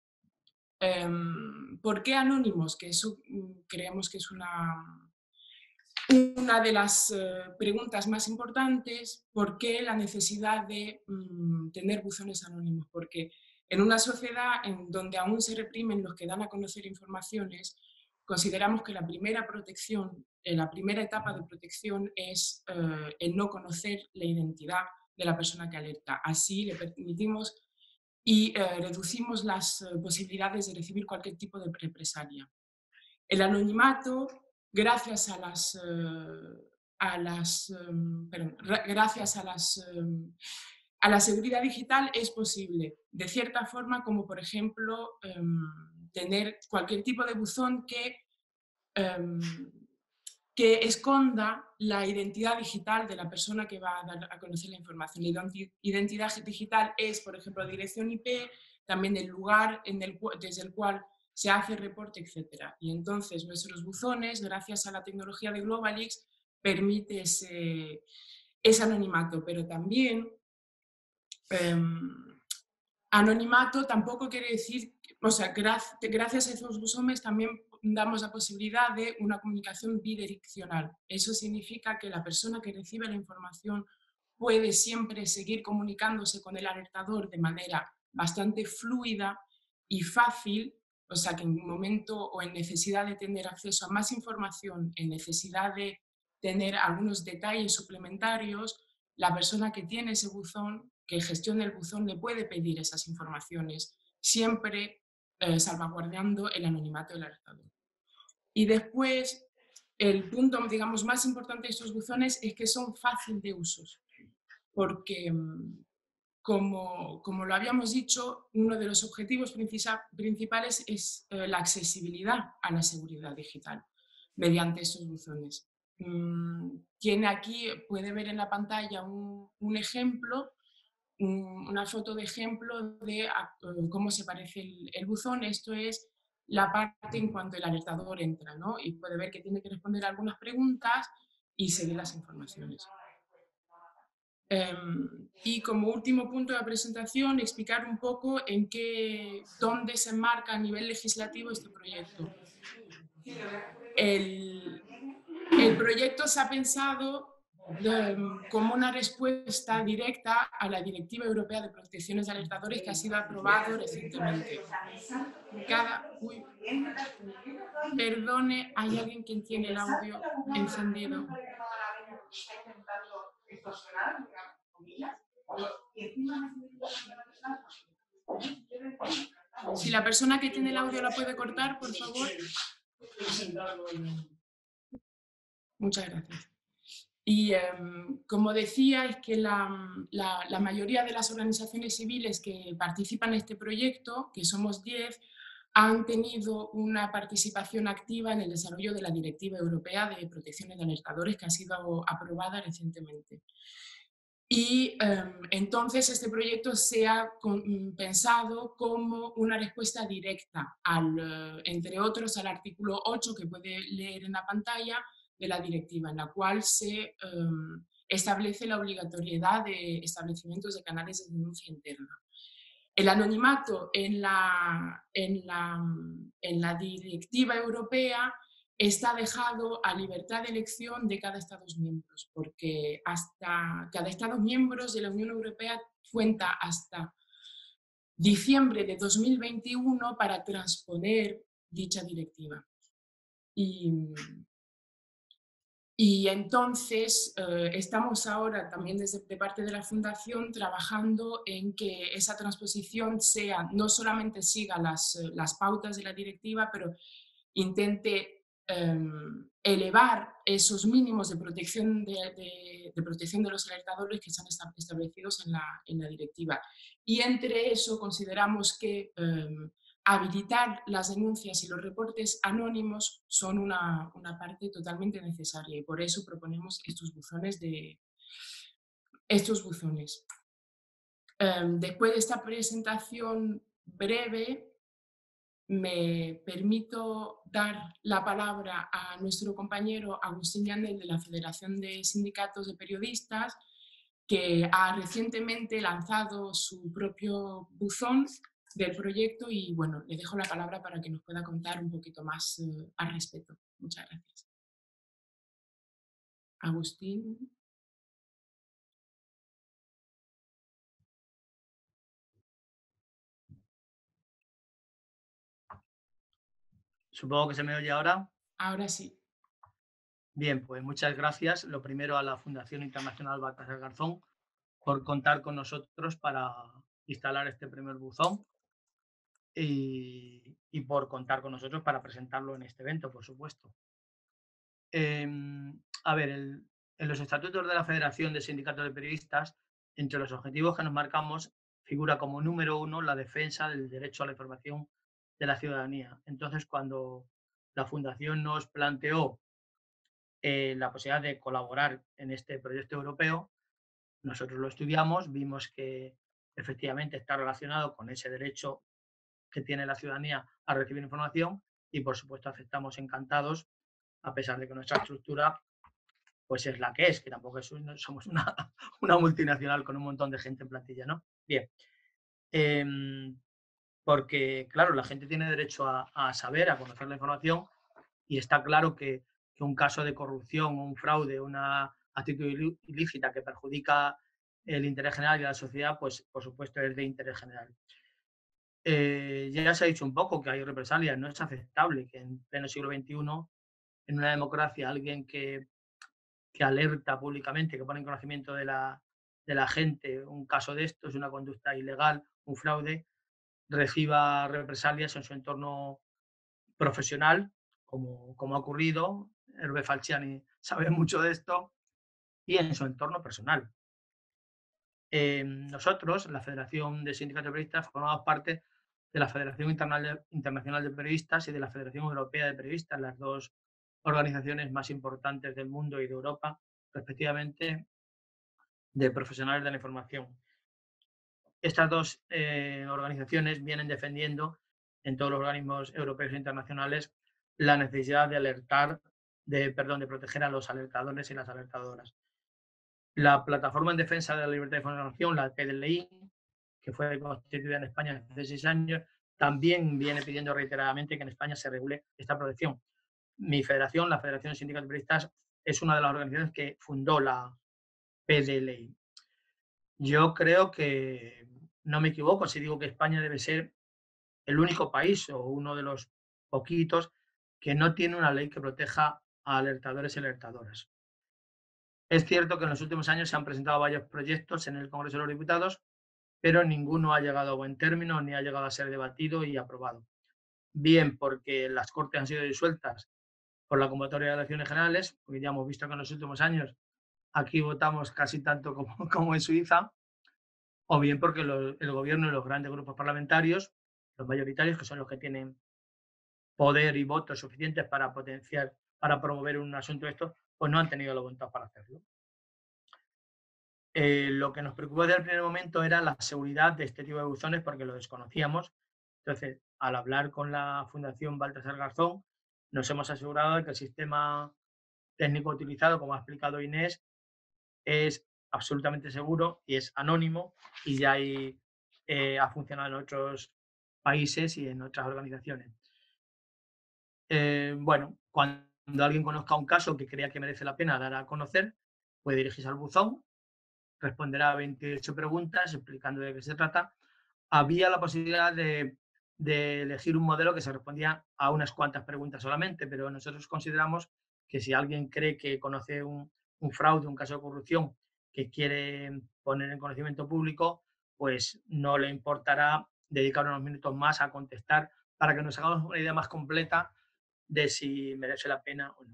Um, ¿Por qué anónimos? Que eso um, creemos que es una, una de las uh, preguntas más importantes. ¿Por qué la necesidad de um, tener buzones anónimos? Porque en una sociedad en donde aún se reprimen los que dan a conocer informaciones, consideramos que la primera protección, la primera etapa de protección es uh, el no conocer la identidad de la persona que alerta. Así le permitimos y uh, reducimos las uh, posibilidades de recibir cualquier tipo de represalia. El anonimato, gracias a las, uh, a las, um, perdón, gracias a las um, a la seguridad digital es posible, de cierta forma, como por ejemplo um, tener cualquier tipo de buzón que, um, que esconda la identidad digital de la persona que va a dar a conocer la información. La identidad digital es, por ejemplo, dirección I P, también el lugar en el, desde el cual se hace el reporte, etcétera. Y entonces nuestros buzones, gracias a la tecnología de Globalix, permite ese, ese anonimato, pero también Um, anonimato tampoco quiere decir, o sea, gracias, gracias a esos buzones también damos la posibilidad de una comunicación bidireccional. Eso significa que la persona que recibe la información puede siempre seguir comunicándose con el alertador de manera bastante fluida y fácil, o sea, que en un momento o en necesidad de tener acceso a más información, en necesidad de tener algunos detalles suplementarios, la persona que tiene ese buzón, que gestiona el buzón, le puede pedir esas informaciones, siempre eh, salvaguardando el anonimato del alertador. Y después, el punto, digamos, más importante de estos buzones es que son fáciles de uso, porque, como, como lo habíamos dicho, uno de los objetivos principales es eh, la accesibilidad a la seguridad digital mediante estos buzones. Tiene aquí, puede ver en la pantalla un, un ejemplo, un, una foto de ejemplo de uh, cómo se parece el, el buzón. Esto es la parte en cuanto el alertador entra, ¿no? Y puede ver que tiene que responder algunas preguntas y seguir las informaciones. Um, y como último punto de la presentación, explicar un poco en qué, dónde se enmarca a nivel legislativo este proyecto. El, el proyecto se ha pensado de, como una respuesta directa a la Directiva Europea de Protecciones de Alertadores, que ha sido aprobado recientemente. Cada, uy, perdone, hay alguien que tiene el audio encendido. Si la persona que tiene el audio la puede cortar, por favor. Muchas gracias. Y um, como decía, es que la, la, la mayoría de las organizaciones civiles que participan en este proyecto, que somos diez, han tenido una participación activa en el desarrollo de la Directiva Europea de Protección de Alertadores, que ha sido aprobada recientemente. y eh, entonces este proyecto sea con, pensado como una respuesta directa, al, entre otros, al artículo ocho que puede leer en la pantalla de la directiva, en la cual se eh, establece la obligatoriedad de establecimientos de canales de denuncia interna. El anonimato en la, en la, en la directiva europea está dejado a libertad de elección de cada Estado miembro, porque hasta cada Estado miembro de la Unión Europea cuenta hasta diciembre de dos mil veintiuno para transponer dicha directiva. Y, y entonces eh, estamos ahora también desde de parte de la Fundación trabajando en que esa transposición sea, no solamente siga las, las pautas de la directiva, pero intente eh, elevar esos mínimos de protección de, de, de protección de los alertadores que están establecidos en la, en la directiva. Y entre eso consideramos que eh, habilitar las denuncias y los reportes anónimos son una, una parte totalmente necesaria y por eso proponemos estos buzones. De, estos buzones. Um, después de esta presentación breve, me permito dar la palabra a nuestro compañero Agustín Yandel de la Federación de Sindicatos de Periodistas, que ha recientemente lanzado su propio buzón del proyecto y bueno, le dejo la palabra para que nos pueda contar un poquito más uh, al respecto. Muchas gracias. Agustín. Supongo que se me oye ahora. Ahora sí. Bien, pues muchas gracias. Lo primero a la Fundación Internacional Baltasar Garzón por contar con nosotros para instalar este primer buzón y, y por contar con nosotros para presentarlo en este evento, por supuesto. Eh, a ver, el, en los estatutos de la Federación de Sindicatos de Periodistas, entre los objetivos que nos marcamos, figura como número uno la defensa del derecho a la información de la ciudadanía. Entonces, cuando la Fundación nos planteó eh, la posibilidad de colaborar en este proyecto europeo, nosotros lo estudiamos, vimos que efectivamente está relacionado con ese derecho que tiene la ciudadanía a recibir información y, por supuesto, aceptamos encantados, a pesar de que nuestra estructura pues es la que es, que tampoco es, somos una, una multinacional con un montón de gente en plantilla, ¿no? Bien, eh, porque, claro, la gente tiene derecho a, a saber, a conocer la información y está claro que, que un caso de corrupción, un fraude, una actitud ilícita que perjudica el interés general y a la sociedad, pues por supuesto es de interés general. Eh, ya se ha dicho un poco que hay represalias, no es aceptable que en pleno siglo veintiuno, en una democracia, alguien que, que alerta públicamente, que pone en conocimiento de la, de la gente un caso de esto, es una conducta ilegal, un fraude, reciba represalias en su entorno profesional, como, como ha ocurrido. Hervé Falciani sabe mucho de esto, y en su entorno personal. Eh, nosotros, la Federación de Sindicatos de Periodistas, formamos parte de la Federación Internacional de Periodistas y de la Federación Europea de Periodistas, las dos organizaciones más importantes del mundo y de Europa, respectivamente, de profesionales de la información. Estas dos eh, organizaciones vienen defendiendo en todos los organismos europeos e internacionales la necesidad de alertar, de, perdón, de proteger a los alertadores y las alertadoras. La Plataforma en Defensa de la Libertad de Información, la P D L I, que fue constituida en España hace seis años, también viene pidiendo reiteradamente que en España se regule esta protección. Mi federación, la Federación de Sindicatos de Periodistas, es una de las organizaciones que fundó la P D L I. Yo creo que no me equivoco si digo que España debe ser el único país o uno de los poquitos que no tiene una ley que proteja a alertadores y alertadoras. Es cierto que en los últimos años se han presentado varios proyectos en el Congreso de los Diputados, pero ninguno ha llegado a buen término ni ha llegado a ser debatido y aprobado. Bien porque las Cortes han sido disueltas por la convocatoria de elecciones generales, porque ya hemos visto que en los últimos años aquí votamos casi tanto como, como en Suiza, o bien porque lo, el gobierno y los grandes grupos parlamentarios, los mayoritarios, que son los que tienen poder y votos suficientes para potenciar, para promover un asunto de esto, pues no han tenido la voluntad para hacerlo. Eh, lo que nos preocupó desde el primer momento era la seguridad de este tipo de buzones porque lo desconocíamos. Entonces, al hablar con la Fundación Baltasar Garzón, nos hemos asegurado de que el sistema técnico utilizado, como ha explicado Inés, es absolutamente seguro y es anónimo y ya hay, eh, ha funcionado en otros países y en otras organizaciones. Eh, bueno, cuando alguien conozca un caso que crea que merece la pena dar a conocer, puede dirigirse al buzón, responderá a veintiocho preguntas explicando de qué se trata. Había la posibilidad de, de elegir un modelo que se respondía a unas cuantas preguntas solamente, pero nosotros consideramos que si alguien cree que conoce un, un fraude, un caso de corrupción que quiere poner en conocimiento público, pues no le importará dedicar unos minutos más a contestar para que nos hagamos una idea más completa de si merece la pena o no.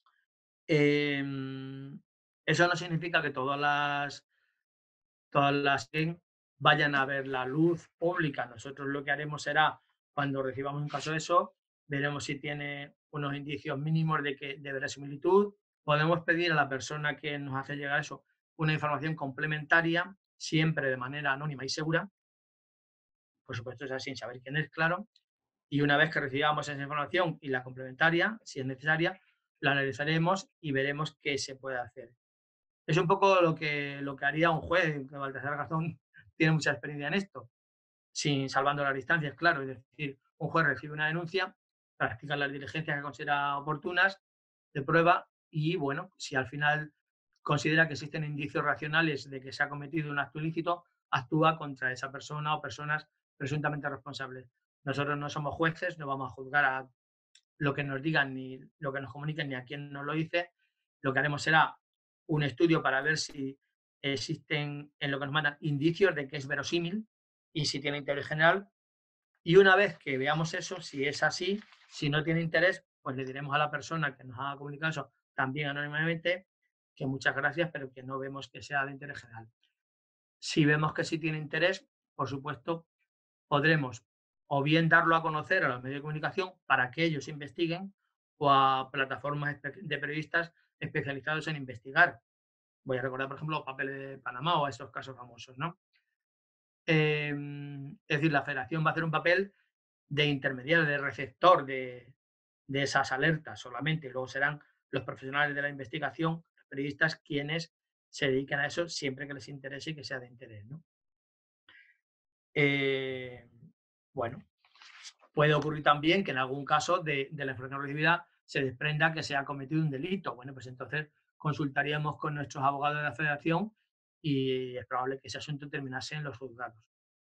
Eh, eso no significa que todas las, todas las que vayan a ver la luz pública. Nosotros lo que haremos será, cuando recibamos un caso de eso, veremos si tiene unos indicios mínimos de, que, de verosimilitud. Podemos pedir a la persona que nos hace llegar eso una información complementaria, siempre de manera anónima y segura. Por supuesto, es así, sin saber quién es, claro. Y una vez que recibamos esa información y la complementaria, si es necesaria, la analizaremos y veremos qué se puede hacer. Es un poco lo que, lo que haría un juez, que Baltasar Garzón tiene mucha experiencia en esto, sin salvando las distancias, claro. Es decir, un juez recibe una denuncia, practica las diligencias que considera oportunas de prueba y, bueno, si al final considera que existen indicios racionales de que se ha cometido un acto ilícito, actúa contra esa persona o personas presuntamente responsables. Nosotros no somos jueces, no vamos a juzgar a lo que nos digan, ni lo que nos comuniquen, ni a quién nos lo dice. Lo que haremos será un estudio para ver si existen en lo que nos mandan indicios de que es verosímil y si tiene interés general. Y una vez que veamos eso, si es así, si no tiene interés, pues le diremos a la persona que nos ha comunicado eso, también anónimamente, que muchas gracias, pero que no vemos que sea de interés general. Si vemos que sí tiene interés, por supuesto, podremos o bien darlo a conocer a los medios de comunicación para que ellos investiguen o a plataformas de periodistas especializados en investigar. Voy a recordar, por ejemplo, los papeles de Panamá o a esos casos famosos, ¿no? Eh, es decir, la federación va a hacer un papel de intermediario, de receptor de, de esas alertas solamente. Luego serán los profesionales de la investigación, los periodistas, quienes se dediquen a eso siempre que les interese y que sea de interés, ¿no? Eh, bueno, puede ocurrir también que en algún caso de, de la información recibida se desprenda que se ha cometido un delito. Bueno, pues entonces consultaríamos con nuestros abogados de la federación y es probable que ese asunto terminase en los juzgados.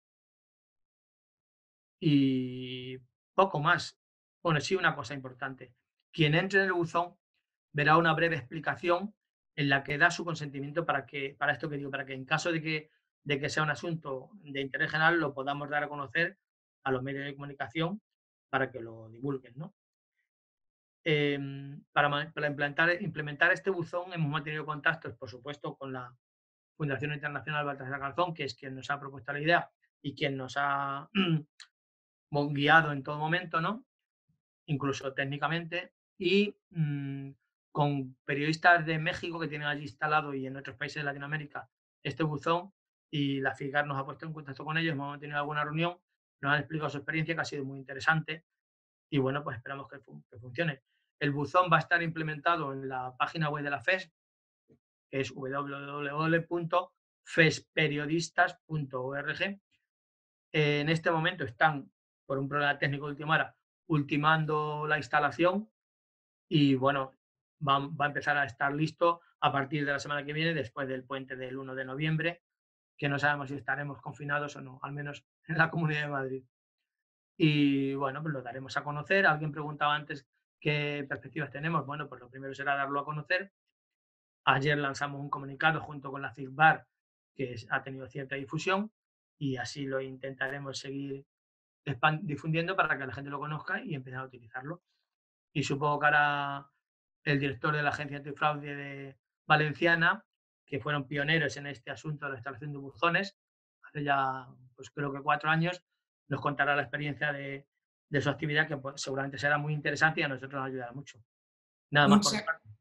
Y poco más. Bueno, sí, una cosa importante. Quien entre en el buzón verá una breve explicación en la que da su consentimiento para, que, para esto que digo, para que en caso de que, de que sea un asunto de interés general lo podamos dar a conocer a los medios de comunicación para que lo divulguen, ¿no? Eh, para, para implementar, implementar este buzón hemos mantenido contactos, por supuesto, con la Fundación Internacional Baltasar Garzón, que es quien nos ha propuesto la idea y quien nos ha guiado en todo momento, ¿no? Incluso técnicamente, y mmm, con periodistas de México que tienen allí instalado y en otros países de Latinoamérica este buzón, y la FIGAR nos ha puesto en contacto con ellos, hemos tenido alguna reunión, nos han explicado su experiencia, que ha sido muy interesante, y bueno, pues esperamos que, fun que funcione. El buzón va a estar implementado en la página web de la F E S, que es w w w punto fesperiodistas punto org. En este momento están, por un problema técnico de última hora, ultimando la instalación y bueno, va, va a empezar a estar listo a partir de la semana que viene, después del puente del uno de noviembre, que no sabemos si estaremos confinados o no, al menos en la Comunidad de Madrid. Y bueno, pues lo daremos a conocer. Alguien preguntaba antes qué perspectivas tenemos. Bueno, pues lo primero será darlo a conocer. Ayer lanzamos un comunicado junto con la FIGBAR que ha tenido cierta difusión y así lo intentaremos seguir difundiendo para que la gente lo conozca y empiece a utilizarlo. Y supongo que ahora el director de la Agencia Antifraude de Valenciana, que fueron pioneros en este asunto de la instalación de buzones, hace ya, pues creo que cuatro años, nos contará la experiencia de, de su actividad, que pues, seguramente será muy interesante y a nosotros nos ayudará mucho. Nada más por mi parte.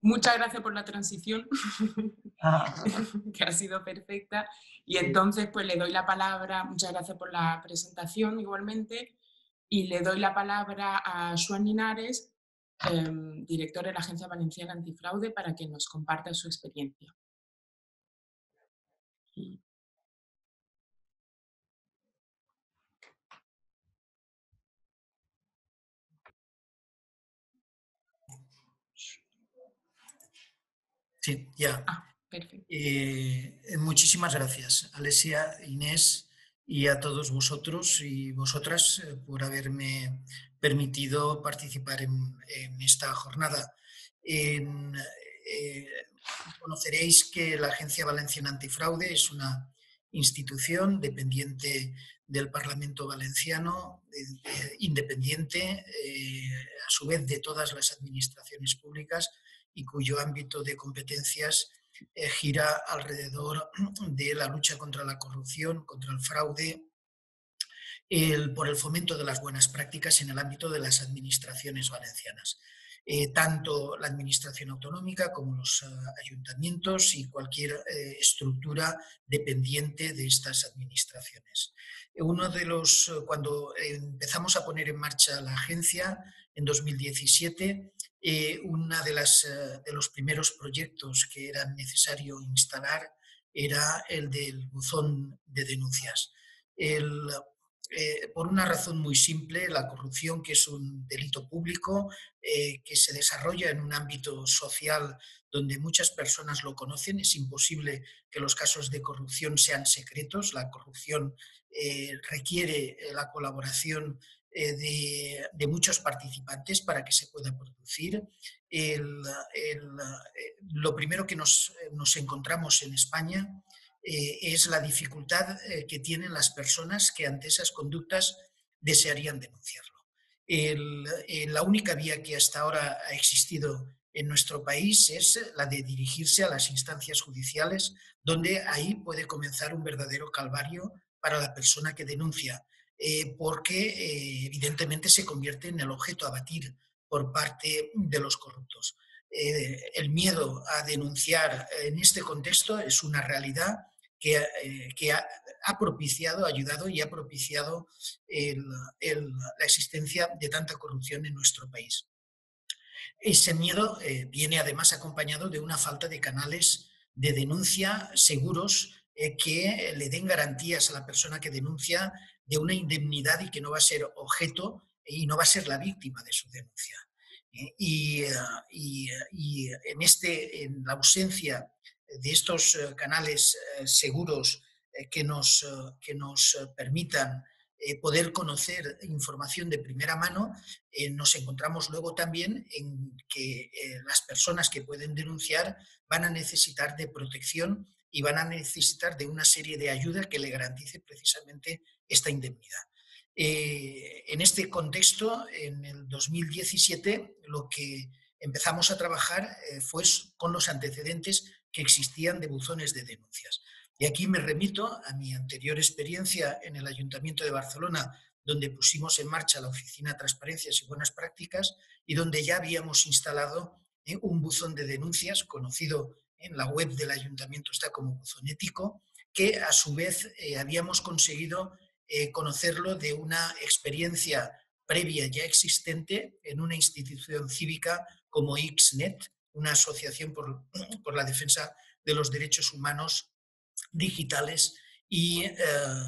Muchas gracias por la transición, Ah, que ha sido perfecta. Y entonces pues le doy la palabra, muchas gracias por la presentación igualmente, y le doy la palabra a Joan Linares, eh, director de la Agencia Valenciana Antifraude, para que nos comparta su experiencia. Sí, ya. Ah, perfecto. Eh, muchísimas gracias, Alesia, Inés, y a todos vosotros y vosotras eh, por haberme permitido participar en, en esta jornada. En, eh, conoceréis que la Agencia Valenciana Antifraude es una institución dependiente del Parlamento Valenciano, eh, eh, independiente eh, a su vez de todas las administraciones públicas y cuyo ámbito de competencias eh, gira alrededor de la lucha contra la corrupción, contra el fraude, el, por el fomento de las buenas prácticas en el ámbito de las administraciones valencianas. Eh, tanto la administración autonómica como los uh, ayuntamientos y cualquier eh, estructura dependiente de estas administraciones. Uno de los, cuando empezamos a poner en marcha la agencia en dos mil diecisiete, eh, uno de, de los primeros proyectos que era necesario instalar era el del buzón de denuncias. El, Eh, por una razón muy simple, la corrupción, que es un delito público eh, que se desarrolla en un ámbito social donde muchas personas lo conocen, es imposible que los casos de corrupción sean secretos, la corrupción eh, requiere la colaboración eh, de, de muchos participantes para que se pueda producir. El, el, eh, lo primero que nos, nos encontramos en España Eh, es la dificultad eh, que tienen las personas que ante esas conductas desearían denunciarlo. El, eh, la única vía que hasta ahora ha existido en nuestro país es la de dirigirse a las instancias judiciales, donde ahí puede comenzar un verdadero calvario para la persona que denuncia, eh, porque eh, evidentemente se convierte en el objeto a batir por parte de los corruptos. Eh, el miedo a denunciar en este contexto es una realidad que, eh, que ha, ha propiciado, ha ayudado y ha propiciado el, el, la existencia de tanta corrupción en nuestro país. Ese miedo eh, viene además acompañado de una falta de canales de denuncia seguros eh, que le den garantías a la persona que denuncia de una indemnidad y que no va a ser objeto y no va a ser la víctima de su denuncia. Eh, y, y, y en, este, en la ausencia de estos canales seguros que nos, que nos permitan poder conocer información de primera mano, nos encontramos luego también en que las personas que pueden denunciar van a necesitar de protección y van a necesitar de una serie de ayudas que le garantice precisamente esta indemnidad. Eh, en este contexto, en el dos mil diecisiete, lo que empezamos a trabajar eh, fue con los antecedentes que existían de buzones de denuncias. Y aquí me remito a mi anterior experiencia en el Ayuntamiento de Barcelona, donde pusimos en marcha la Oficina de Transparencias y Buenas Prácticas y donde ya habíamos instalado eh, un buzón de denuncias, conocido en la web del Ayuntamiento está como buzón ético, que a su vez eh, habíamos conseguido eh, conocerlo de una experiencia previa ya existente en una institución cívica como Xnet, una asociación por, por la defensa de los derechos humanos digitales y, eh,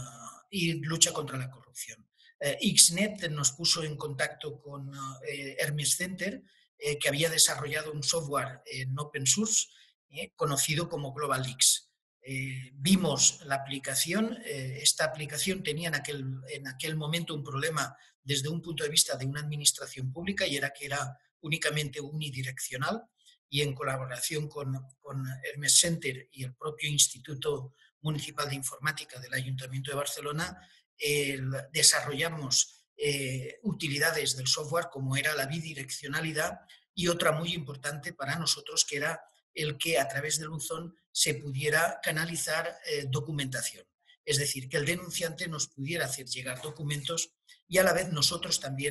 y lucha contra la corrupción. Eh, Xnet nos puso en contacto con eh, Hermes Center, eh, que había desarrollado un software en open source eh, conocido como GlobalX. Eh, vimos la aplicación, eh, esta aplicación tenía en aquel, en aquel momento un problema desde un punto de vista de una administración pública y era que era únicamente unidireccional, y en colaboración con, con Hermes Center y el propio Instituto Municipal de Informática del Ayuntamiento de Barcelona, eh, desarrollamos eh, utilidades del software como era la bidireccionalidad y otra muy importante para nosotros que era el que a través del buzón se pudiera canalizar eh, documentación. Es decir, que el denunciante nos pudiera hacer llegar documentos y a la vez nosotros también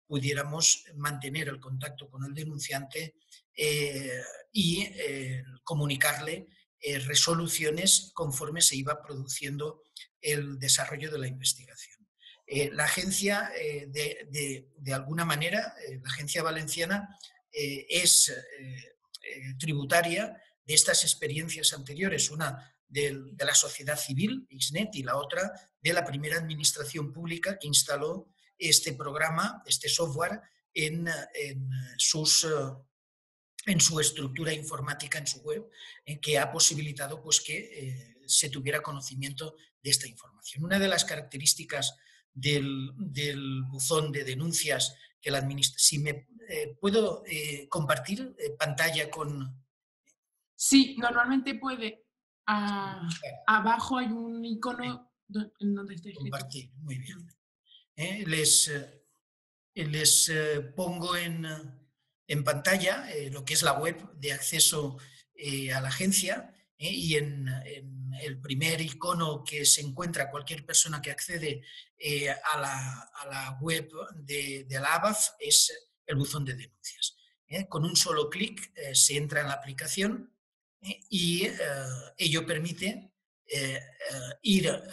pudiéramos mantener el contacto con el denunciante eh, y eh, comunicarle eh, resoluciones conforme se iba produciendo el desarrollo de la investigación. Eh, la agencia, eh, de, de, de alguna manera, eh, la agencia valenciana eh, es eh, eh, tributaria de estas experiencias anteriores, una de, de la sociedad civil, Xnet, y la otra de la primera administración pública que instaló este programa, este software, en, en, sus, en su estructura informática, en su web, en que ha posibilitado pues, que eh, se tuviera conocimiento de esta información. Una de las características del, del buzón de denuncias que la administración... Si me eh, puedo eh, compartir eh, pantalla con... Sí, normalmente puede. Ah, abajo hay un icono en donde está escrito. Compartir, muy bien. Eh, les, eh, les eh, pongo en, en pantalla eh, lo que es la web de acceso eh, a la agencia eh, y en, en el primer icono que se encuentra cualquier persona que accede eh, a, la, a la web de, de la A B A F es el buzón de denuncias. Eh. Con un solo clic eh, se entra en la aplicación eh, y eh, ello permite eh, eh, ir eh,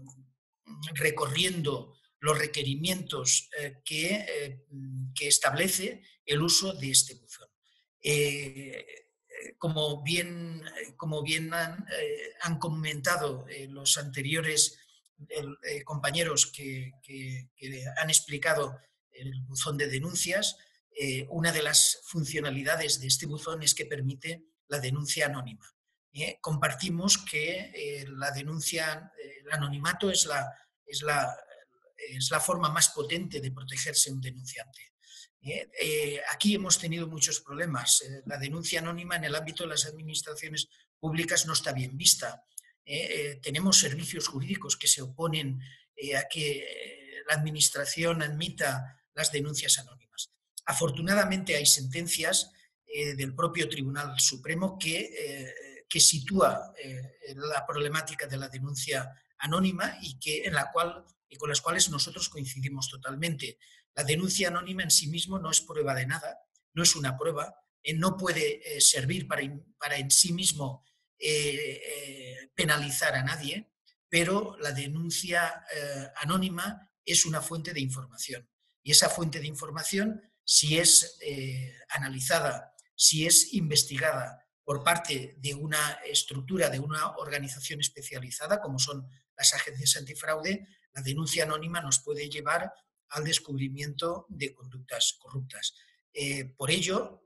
recorriendo los requerimientos eh, que, eh, que establece el uso de este buzón. Eh, como, bien, como bien han, eh, han comentado eh, los anteriores eh, compañeros que, que, que han explicado el buzón de denuncias, eh, una de las funcionalidades de este buzón es que permite la denuncia anónima. Eh, compartimos que eh, la denuncia, eh, el anonimato es la, es la es la forma más potente de protegerse un denunciante. ¿Eh? Eh, aquí hemos tenido muchos problemas. Eh, la denuncia anónima en el ámbito de las administraciones públicas no está bien vista. Eh, eh, tenemos servicios jurídicos que se oponen eh, a que eh, la administración admita las denuncias anónimas. Afortunadamente hay sentencias eh, del propio Tribunal Supremo que, eh, que sitúa eh, la problemática de la denuncia anónima y que, en la cual y con las cuales nosotros coincidimos totalmente. La denuncia anónima en sí mismo no es prueba de nada, no es una prueba, eh, no puede eh, servir para, para en sí mismo eh, eh, penalizar a nadie, pero la denuncia eh, anónima es una fuente de información. Y esa fuente de información, si es eh, analizada, si es investigada por parte de una estructura, de una organización especializada, como son las agencias antifraude, la denuncia anónima nos puede llevar al descubrimiento de conductas corruptas. Eh, por ello,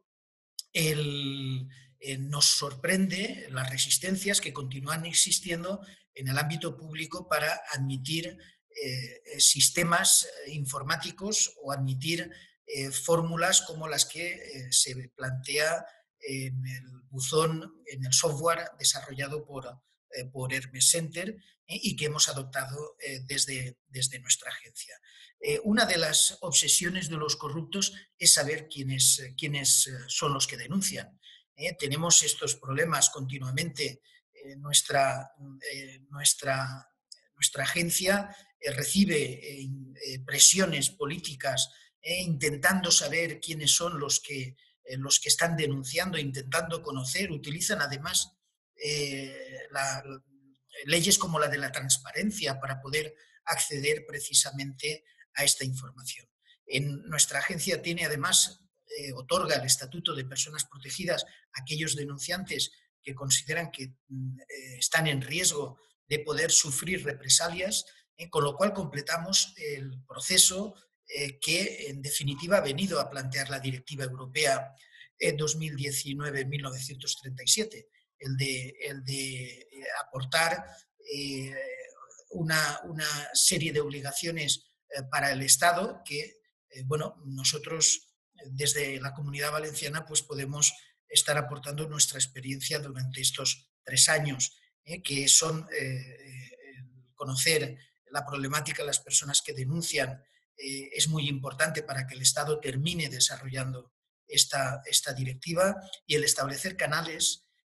el, eh, nos sorprende las resistencias que continúan existiendo en el ámbito público para admitir eh, sistemas informáticos o admitir eh, fórmulas como las que eh, se plantea en el buzón, en el software desarrollado por, eh, por Hermes Center, y que hemos adoptado eh, desde, desde nuestra agencia. Eh, una de las obsesiones de los corruptos es saber quiénes, quiénes son los que denuncian. Eh, tenemos estos problemas continuamente. Eh, nuestra, eh, nuestra, nuestra agencia eh, recibe eh, presiones políticas eh, intentando saber quiénes son los que, eh, los que están denunciando, intentando conocer. Utilizan además eh, la leyes como la de la transparencia para poder acceder precisamente a esta información. En nuestra agencia tiene además, eh, otorga el estatuto de personas protegidas a aquellos denunciantes que consideran que eh, están en riesgo de poder sufrir represalias, eh, con lo cual completamos el proceso eh, que en definitiva ha venido a plantear la Directiva Europea eh, dos mil diecinueve mil novecientos treinta y siete. El de, el de aportar eh, una, una serie de obligaciones eh, para el Estado que, eh, bueno, nosotros desde la Comunidad Valenciana pues podemos estar aportando nuestra experiencia durante estos tres años, eh, que son eh, conocer la problemática de las personas que denuncian, eh, es muy importante para que el Estado termine desarrollando esta, esta directiva, y el establecer canales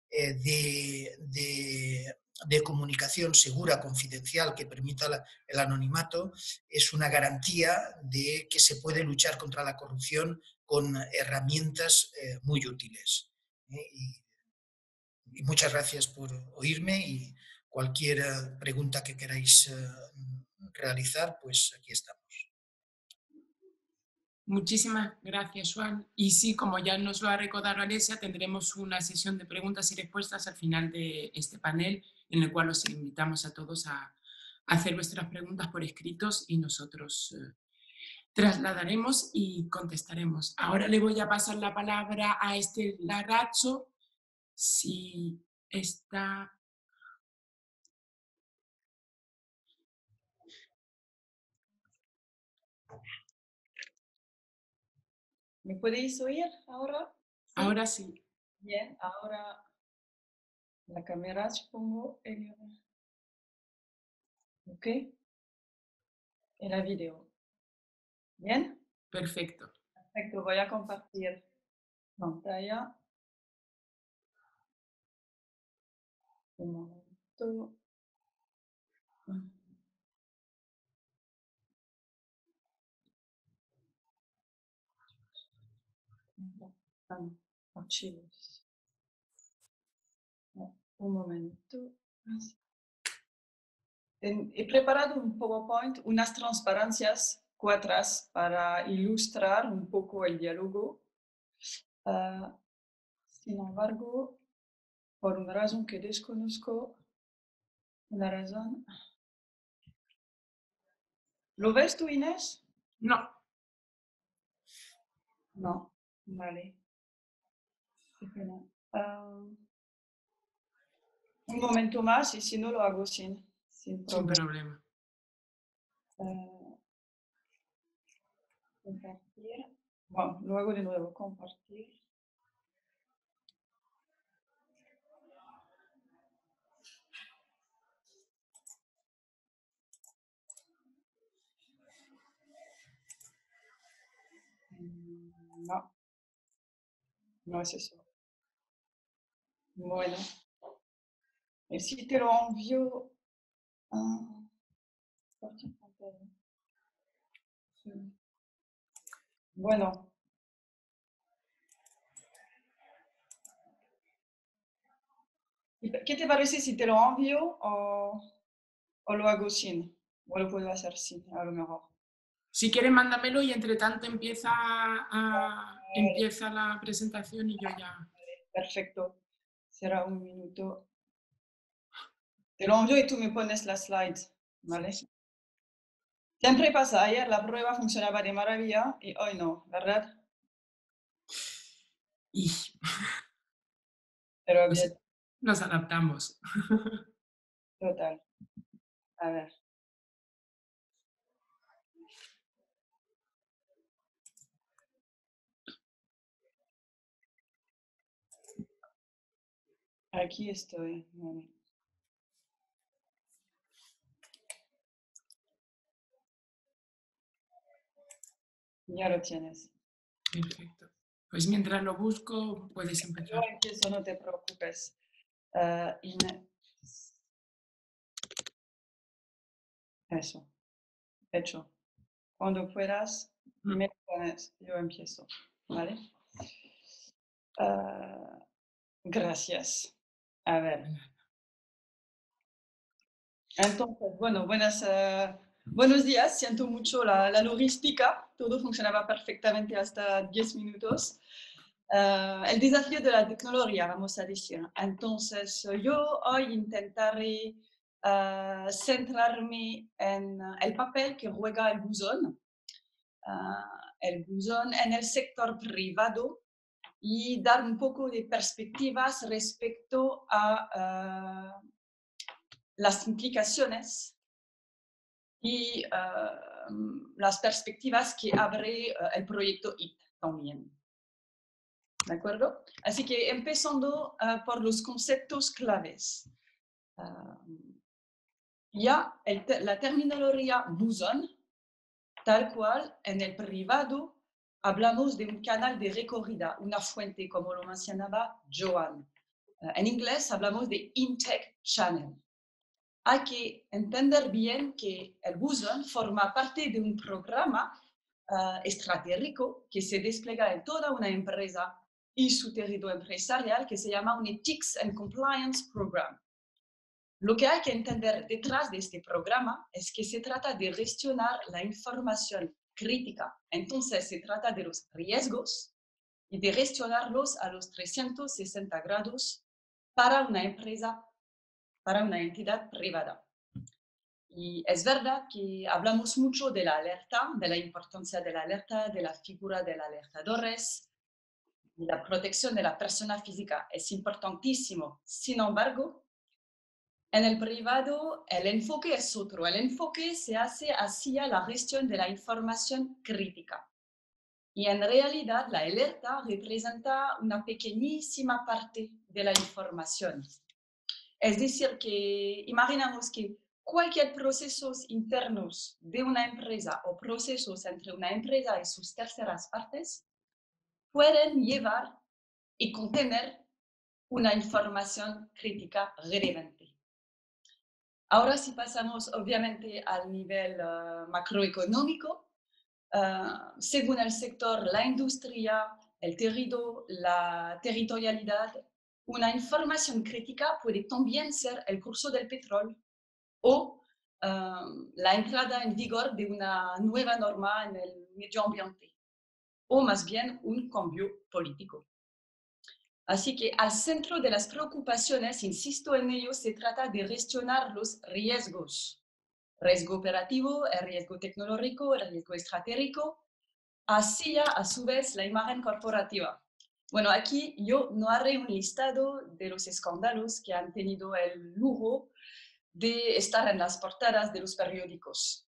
eh, de, de, de comunicación segura, confidencial, que permita la, el anonimato, es una garantía de que se puede luchar contra la corrupción con herramientas eh, muy útiles. ¿eh? Y, y muchas gracias por oírme y cualquier pregunta que queráis eh, realizar, pues aquí estamos. Muchísimas gracias, Joan. Y sí, como ya nos lo ha recordado Alesia, tendremos una sesión de preguntas y respuestas al final de este panel, en el cual os invitamos a todos a hacer vuestras preguntas por escritos y nosotros eh, trasladaremos y contestaremos. Ahora le voy a pasar la palabra a Estel Larrazzo, si está... ¿Me podéis oír ahora? ¿Sí? Ahora sí. Bien, ahora la cámara supongo. El... Ok. Y la video. ¿Bien? Perfecto. Perfecto, voy a compartir pantalla. Un momento. Ah, archivos. Un momento. He preparado un PowerPoint, unas transparencias cuatras para ilustrar un poco el diálogo. Uh, sin embargo, por una razón que desconozco, una razón... ¿Lo ves tú, Inés? No. No, vale. Uh, un momento más y si no lo hago sin, sin problema. Sin problema. Uh, compartir. Bueno, lo hago de nuevo, compartir. No, no es eso. Bueno, y si te lo envío a sí. Bueno, ¿qué te parece si te lo envío o, o lo hago sin? O lo puedo hacer sin, a lo mejor. Si quieres, mándamelo y entre tanto empieza, a, empieza la presentación y yo ya... Perfecto. Será un minuto. Te lo envío y tú me pones las slides, ¿vale? Siempre pasa. Ayer la prueba funcionaba de maravilla y hoy no, ¿verdad? Y... Pero nos, bien. nos adaptamos. Total. A ver. Aquí estoy. Vale. Ya lo tienes. Perfecto. Pues mientras lo busco, puedes empezar. Yo empiezo, no te preocupes. Uh, Inés. Eso. Hecho. Cuando puedas, Mm. me pones. Yo empiezo. ¿Vale? Uh, gracias. A ver. Entonces, bueno, buenas, uh, buenos días. Siento mucho la, la logística. Todo funcionaba perfectamente hasta diez minutos. Uh, el desafío de la tecnología, vamos a decir. Entonces, yo hoy intentaré uh, centrarme en el papel que juega el buzón, uh, el buzón en el sector privado y dar un poco de perspectivas respecto a uh, las implicaciones y uh, las perspectivas que abre uh, el proyecto I T también. ¿De acuerdo? Así que empezando uh, por los conceptos claves. Uh, ya el te la terminología buzón, tal cual en el privado hablamos de un canal de recorrida, una fuente, como lo mencionaba Joan. Uh, en inglés hablamos de intake channel. Hay que entender bien que el buzón forma parte de un programa uh, estratégico que se despliega en toda una empresa y su tejido empresarial, que se llama un Ethics and Compliance Program. Lo que hay que entender detrás de este programa es que se trata de gestionar la información crítica. Entonces se trata de los riesgos y de gestionarlos a los trescientos sesenta grados para una empresa, para una entidad privada. Y es verdad que hablamos mucho de la alerta, de la importancia de la alerta, de la figura de los alertadores, y la protección de la persona física es importantísimo. Sin embargo, en el privado el enfoque es otro. El enfoque se hace hacia la gestión de la información crítica. Y en realidad la alerta representa una pequeñísima parte de la información. Es decir, que imaginamos que cualquier procesos internos de una empresa o procesos entre una empresa y sus terceras partes pueden llevar y contener una información crítica relevante. Ahora si pasamos obviamente al nivel uh, macroeconómico, uh, según el sector, la industria, el tejido, la territorialidad, una información crítica puede también ser el curso del petróleo o uh, la entrada en vigor de una nueva norma en el medio ambiente, o más bien un cambio político. Así que al centro de las preocupaciones, insisto en ello, se trata de gestionar los riesgos. Riesgo operativo, el riesgo tecnológico, el riesgo estratégico, hacia a su vez la imagen corporativa. Bueno, aquí yo no haré un listado de los escándalos que han tenido el lujo de estar en las portadas de los periódicos.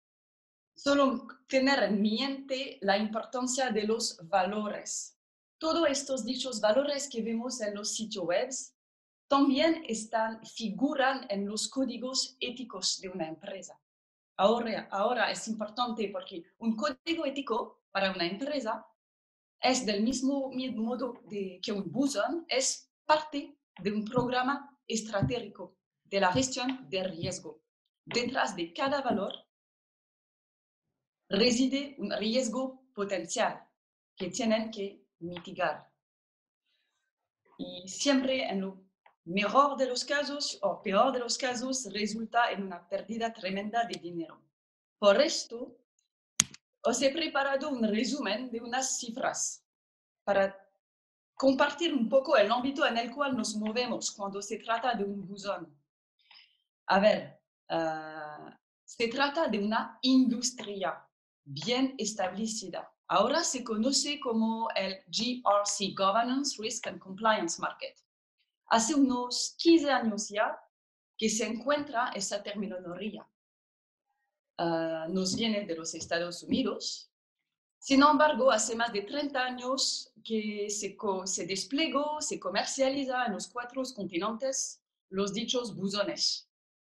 Solo tener en mente la importancia de los valores. Todos estos dichos valores que vemos en los sitios web también están, figuran en los códigos éticos de una empresa. Ahora, ahora es importante porque un código ético para una empresa es del mismo modo de, que un buzón, es parte de un programa estratégico de la gestión de riesgo. Detrás de cada valor reside un riesgo potencial que tienen que mitigar. Y siempre en lo mejor de los casos o peor de los casos resulta en una pérdida tremenda de dinero. Por esto, os he preparado un resumen de unas cifras para compartir un poco el ámbito en el cual nos movemos cuando se trata de un buzón. A ver, uh, se trata de una industria bien establecida. Ahora se conoce como el G R C, Governance, Risk and Compliance Market. Hace unos quince años ya que se encuentra esa terminología. Uh, nos viene de los Estados Unidos. Sin embargo, hace más de treinta años que se, se desplegó, se comercializa en los cuatro continentes los dichos buzones.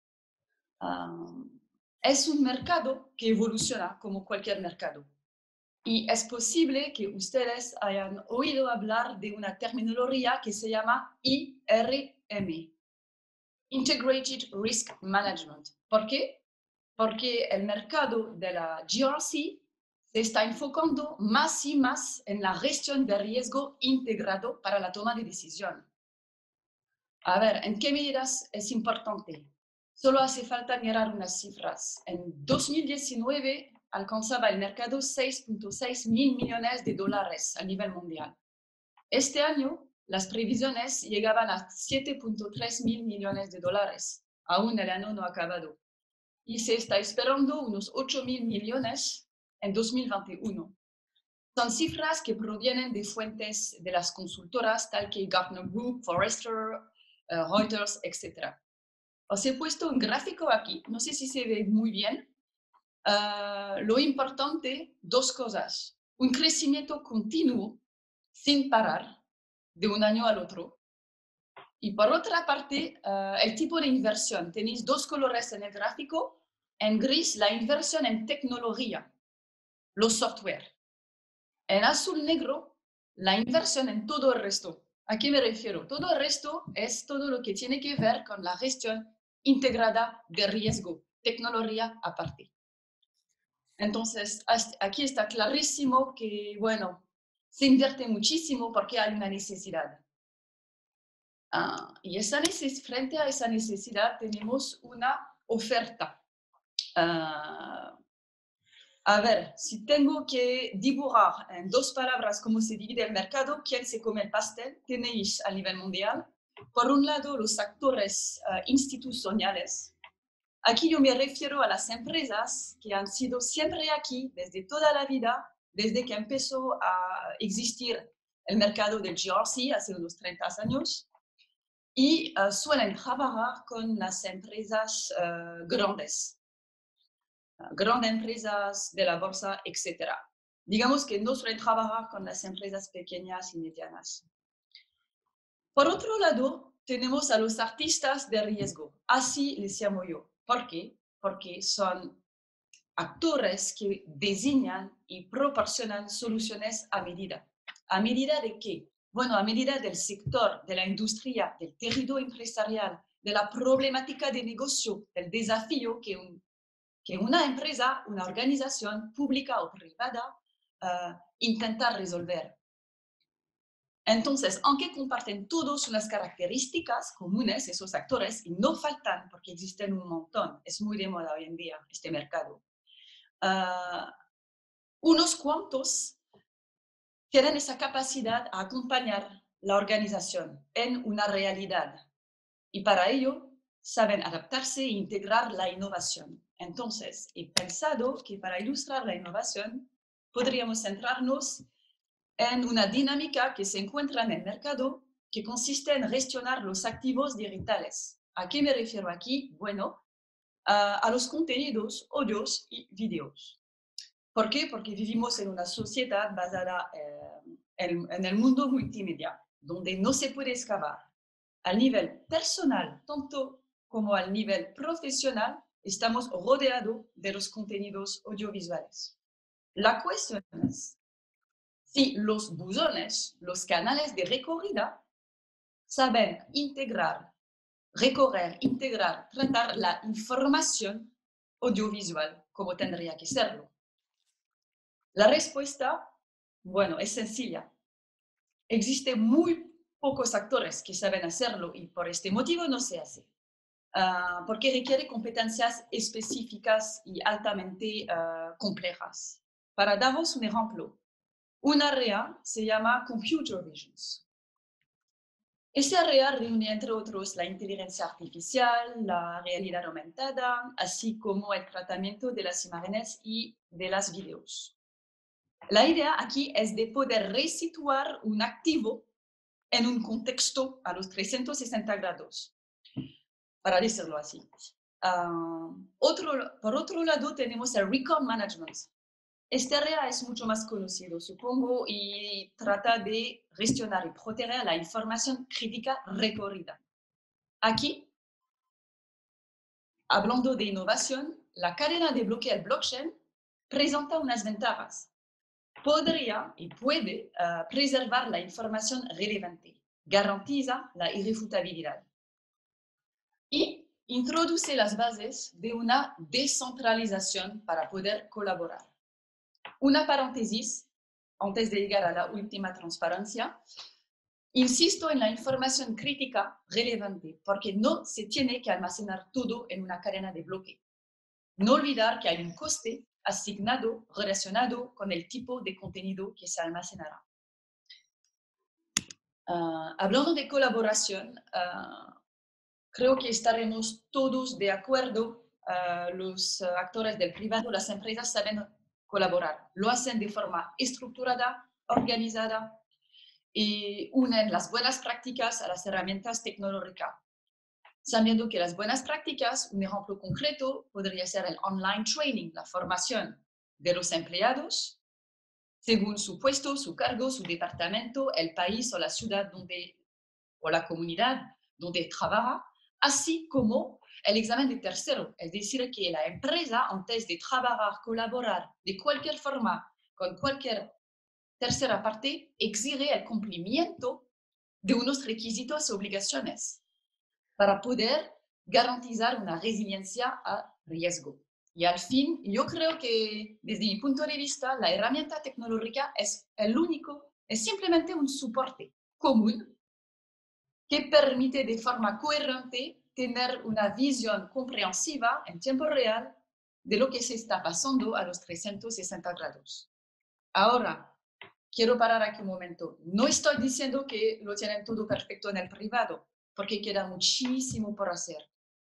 Uh, es un mercado que evoluciona como cualquier mercado. Y es posible que ustedes hayan oído hablar de una terminología que se llama I R M, Integrated Risk Management. ¿Por qué? Porque el mercado de la G R C se está enfocando más y más en la gestión de riesgo integrado para la toma de decisión. A ver, ¿en qué medidas es importante? Solo hace falta mirar unas cifras. En dos mil diecinueve alcanzaba el mercado seis punto seis mil millones de dólares a nivel mundial. Este año las previsiones llegaban a siete punto tres mil millones de dólares. Aún el año no ha acabado. Y se está esperando unos ocho mil millones en dos mil veintiuno. Son cifras que provienen de fuentes de las consultoras tal que Gartner Group, Forrester, uh, Reuters, etcétera. Os he puesto un gráfico aquí, no sé si se ve muy bien. Uh, lo importante, dos cosas. Un crecimiento continuo, sin parar, de un año al otro. Y por otra parte, uh, el tipo de inversión. Tenéis dos colores en el gráfico. En gris, la inversión en tecnología, los software. En azul negro, la inversión en todo el resto. ¿A qué me refiero? Todo el resto es todo lo que tiene que ver con la gestión integrada de riesgo, tecnología aparte. Entonces, aquí está clarísimo que, bueno, se invierte muchísimo porque hay una necesidad. Uh, y esa frente a esa necesidad tenemos una oferta. Uh, a ver, si tengo que dibujar en dos palabras cómo se divide el mercado, quién se come el pastel, tenéis a nivel mundial, por un lado, los actores uh, institucionales. Aquí yo me refiero a las empresas que han sido siempre aquí desde toda la vida, desde que empezó a existir el mercado del G R C hace unos treinta años, y uh, suelen trabajar con las empresas uh, grandes, uh, grandes empresas de la bolsa, etcétera. Digamos que no suelen trabajar con las empresas pequeñas y medianas. Por otro lado, tenemos a los artistas de riesgo, así les llamo yo. ¿Por qué? Porque son actores que diseñan y proporcionan soluciones a medida. ¿A medida de qué? Bueno, a medida del sector, de la industria, del tejido empresarial, de la problemática de negocio, del desafío que, un, que una empresa, una organización pública o privada uh, intenta resolver. Entonces, aunque comparten todos unas características comunes, esos actores, y no faltan porque existen un montón, es muy de moda hoy en día este mercado, uh, unos cuantos tienen esa capacidad a acompañar la organización en una realidad y para ello saben adaptarse e integrar la innovación. Entonces, he pensado que para ilustrar la innovación podríamos centrarnos en una dinámica que se encuentra en el mercado que consiste en gestionar los activos digitales. ¿A qué me refiero aquí? Bueno, a, a los contenidos, audios y videos. ¿Por qué? Porque vivimos en una sociedad basada eh, en, en el mundo multimedia, donde no se puede escapar. Al nivel personal, tanto como al nivel profesional, estamos rodeados de los contenidos audiovisuales. La cuestión es si los buzones, los canales de recorrida, saben integrar, recorrer, integrar, tratar la información audiovisual como tendría que serlo. La respuesta, bueno, es sencilla. Existen muy pocos actores que saben hacerlo y por este motivo no se hace. Uh, porque requiere competencias específicas y altamente uh, complejas. Para daros un ejemplo, un área se llama Computer Visions. Ese área reúne, entre otros, la inteligencia artificial, la realidad aumentada, así como el tratamiento de las imágenes y de los videos. La idea aquí es de poder resituar un activo en un contexto a los trescientos sesenta grados, para decirlo así. Uh, otro, por otro lado, tenemos el Record Management. Este área es mucho más conocido, supongo, y trata de gestionar y proteger la información crítica recorrida. Aquí, hablando de innovación, la cadena de bloqueo del blockchain presenta unas ventajas. Podría y puede uh, preservar la información relevante, garantiza la irrefutabilidad y introduce las bases de una descentralización para poder colaborar. Una paréntesis, antes de llegar a la última transparencia, insisto en la información crítica relevante, porque no se tiene que almacenar todo en una cadena de bloque. No olvidar que hay un coste asignado relacionado con el tipo de contenido que se almacenará. Uh, hablando de colaboración, uh, creo que estaremos todos de acuerdo, uh, los uh, actores del privado, las empresas saben colaborar. Lo hacen de forma estructurada, organizada y unen las buenas prácticas a las herramientas tecnológicas. Sabiendo que las buenas prácticas, un ejemplo concreto podría ser el online training, la formación de los empleados, según su puesto, su cargo, su departamento, el país o la ciudad donde, o la comunidad donde trabaja, así como el examen de tercero, es decir, que la empresa, antes de trabajar, colaborar de cualquier forma con cualquier tercera parte, exige el cumplimiento de unos requisitos y obligaciones para poder garantizar una resiliencia a riesgo. Y al fin, yo creo que desde mi punto de vista, la herramienta tecnológica es el único, es simplemente un soporte común que permite de forma coherente tener una visión comprensiva en tiempo real de lo que se está pasando a los trescientos sesenta grados. Ahora, quiero parar aquí un momento. No estoy diciendo que lo tienen todo perfecto en el privado, porque queda muchísimo por hacer.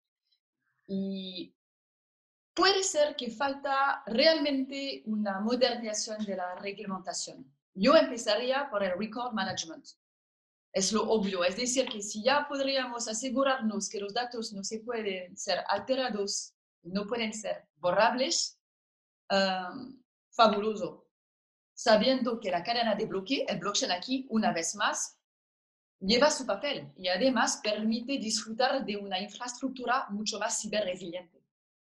Y puede ser que falta realmente una modernización de la reglamentación. Yo empezaría por el record management. Es lo obvio, es decir, que si ya podríamos asegurarnos que los datos no se pueden ser alterados, no pueden ser borrables, um, fabuloso. Sabiendo que la cadena de bloque, el blockchain aquí, una vez más, lleva su papel y además permite disfrutar de una infraestructura mucho más ciberresiliente.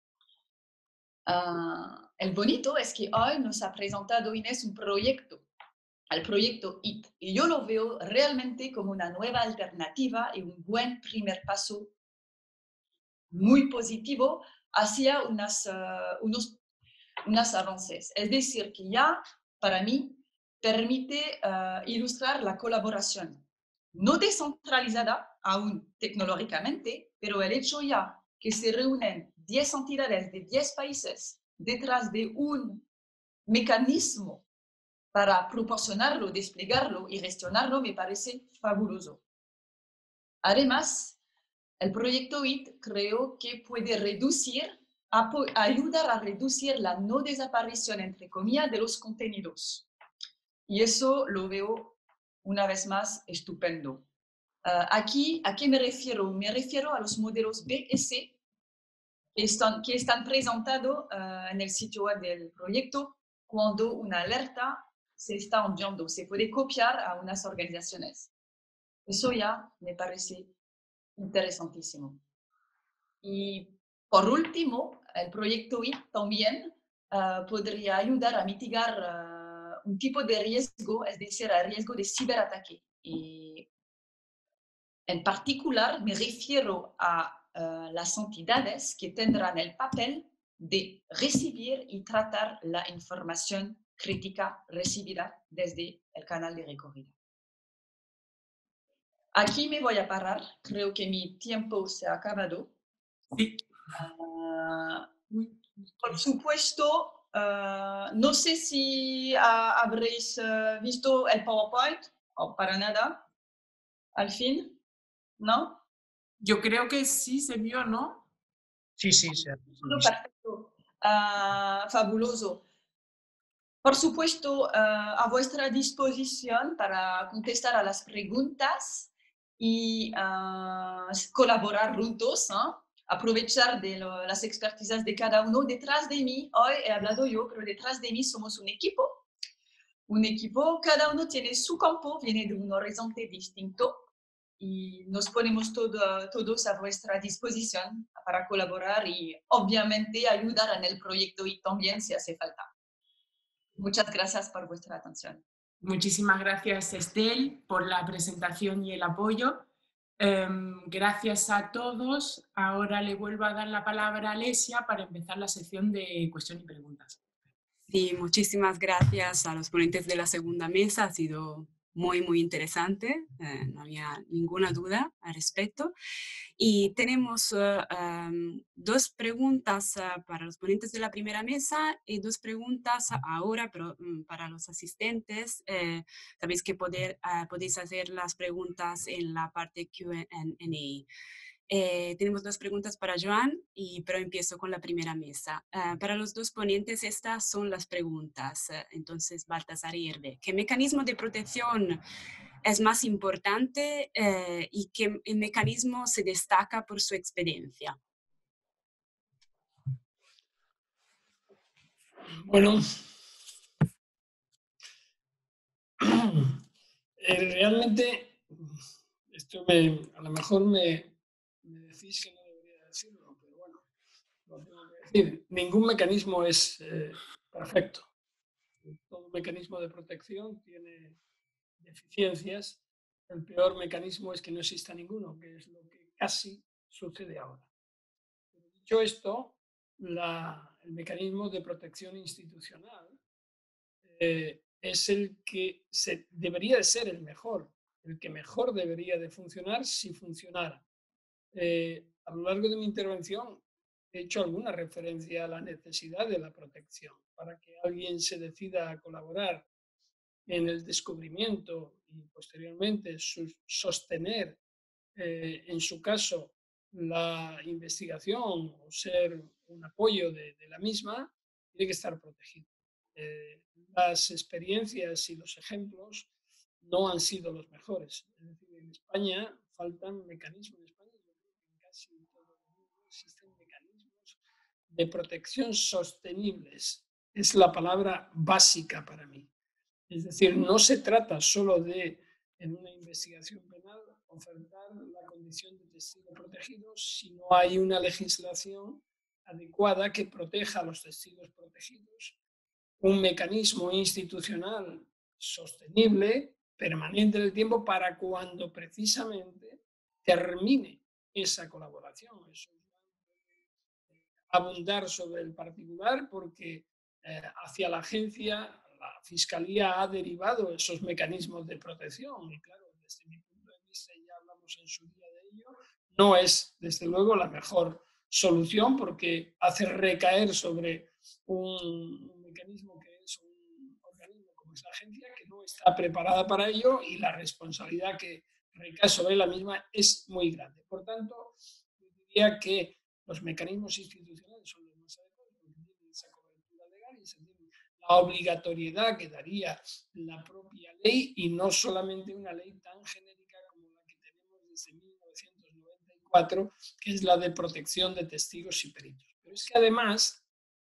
Uh, el bonito es que hoy nos ha presentado Inés un proyecto, el proyecto I T, y yo lo veo realmente como una nueva alternativa y un buen primer paso muy positivo hacia unas, uh, unos, unos avances. Es decir, que ya para mí permite uh, ilustrar la colaboración, no descentralizada aún tecnológicamente, pero el hecho ya que se reúnen diez entidades de diez países detrás de un mecanismo para proporcionarlo, desplegarlo y gestionarlo me parece fabuloso. Además, el proyecto I T creo que puede reducir, ayudar a reducir la no desaparición, entre comillas, de los contenidos. Y eso lo veo una vez más estupendo. Uh, aquí, ¿a qué me refiero? Me refiero a los modelos B S C que están, que están presentados uh, en el sitio web del proyecto cuando una alerta se está enviando. Se puede copiar a unas organizaciones. Eso ya me parece interesantísimo. Y por último, el proyecto I T también uh, podría ayudar a mitigar uh, un tipo de riesgo, es decir, el riesgo de ciberataque. Y en particular me refiero a uh, las entidades que tendrán el papel de recibir y tratar la información crítica recibida desde el canal de recorrido. Aquí me voy a parar, creo que mi tiempo se ha acabado. Sí. Uh, por supuesto, uh, no sé si uh, habréis uh, visto el PowerPoint o para nada, al fin. ¿No? Yo creo que sí se vio, ¿no? Sí, sí, sí. Todo perfecto. Uh, fabuloso. Por supuesto, uh, a vuestra disposición para contestar a las preguntas y uh, colaborar juntos, ¿no? Aprovechar de lo, las expertizas de cada uno. Detrás de mí, hoy he hablado yo, pero detrás de mí somos un equipo. Un equipo, cada uno tiene su campo, viene de un horizonte distinto. Y nos ponemos todo, todos a vuestra disposición para colaborar y obviamente ayudar en el proyecto y también si hace falta. Muchas gracias por vuestra atención. Muchísimas gracias, Estel, por la presentación y el apoyo. Eh, gracias a todos. Ahora le vuelvo a dar la palabra a Alesia para empezar la sección de cuestiones y preguntas. Sí, muchísimas gracias a los ponentes de la segunda mesa. Ha sido muy, muy interesante, eh, no había ninguna duda al respecto. Y tenemos uh, um, dos preguntas uh, para los ponentes de la primera mesa y dos preguntas ahora pero, um, para los asistentes. Eh, sabéis que poder, uh, podéis hacer las preguntas en la parte Q and A. Eh, tenemos dos preguntas para Joan, y, pero empiezo con la primera mesa. Uh, para los dos ponentes, estas son las preguntas. Uh, entonces, Baltasar y Hervé, ¿qué mecanismo de protección es más importante eh, y qué mecanismo se destaca por su experiencia? Bueno, eh, realmente, esto me, a lo mejor me, me decís que no debería decirlo, pero bueno, lo tengo que decir. Ningún mecanismo es eh, perfecto. Todo mecanismo de protección tiene deficiencias el peor mecanismo es que no exista ninguno, que es lo que casi sucede ahora. Pero dicho esto, la, el mecanismo de protección institucional eh, es el que se, debería de ser el mejor, el que mejor debería de funcionar si funcionara. Eh, a lo largo de mi intervención he hecho alguna referencia a la necesidad de la protección para que alguien se decida a colaborar en el descubrimiento y posteriormente su, sostener, eh, en su caso, la investigación o ser un apoyo de, de la misma, tiene que estar protegido. Eh, las experiencias y los ejemplos no han sido los mejores. Es decir, en España faltan mecanismos. En España, yo creo que en casi todo el mundo existen mecanismos de protección sostenibles. Es la palabra básica para mí. Es decir, no se trata solo de, en una investigación penal, ofertar la condición de testigo protegido, sino hay una legislación adecuada que proteja a los testigos protegidos, un mecanismo institucional sostenible, permanente en el tiempo, para cuando precisamente termine esa colaboración. Eso es abundar sobre el particular porque eh, hacia la agencia la Fiscalía ha derivado esos mecanismos de protección y claro, desde mi punto de vista, ya hablamos en su día de ello, no es desde luego la mejor solución porque hace recaer sobre un, un mecanismo que es un organismo como es la agencia que no está preparada para ello y la responsabilidad que recae sobre la misma es muy grande. Por tanto, yo diría que los mecanismos institucionales son los más adecuados porque tienen esa cobertura legal y se tiene la obligatoriedad que daría la propia ley y no solamente una ley tan genérica como la que tenemos desde mil novecientos noventa y cuatro, que es la de protección de testigos y peritos. Pero es que además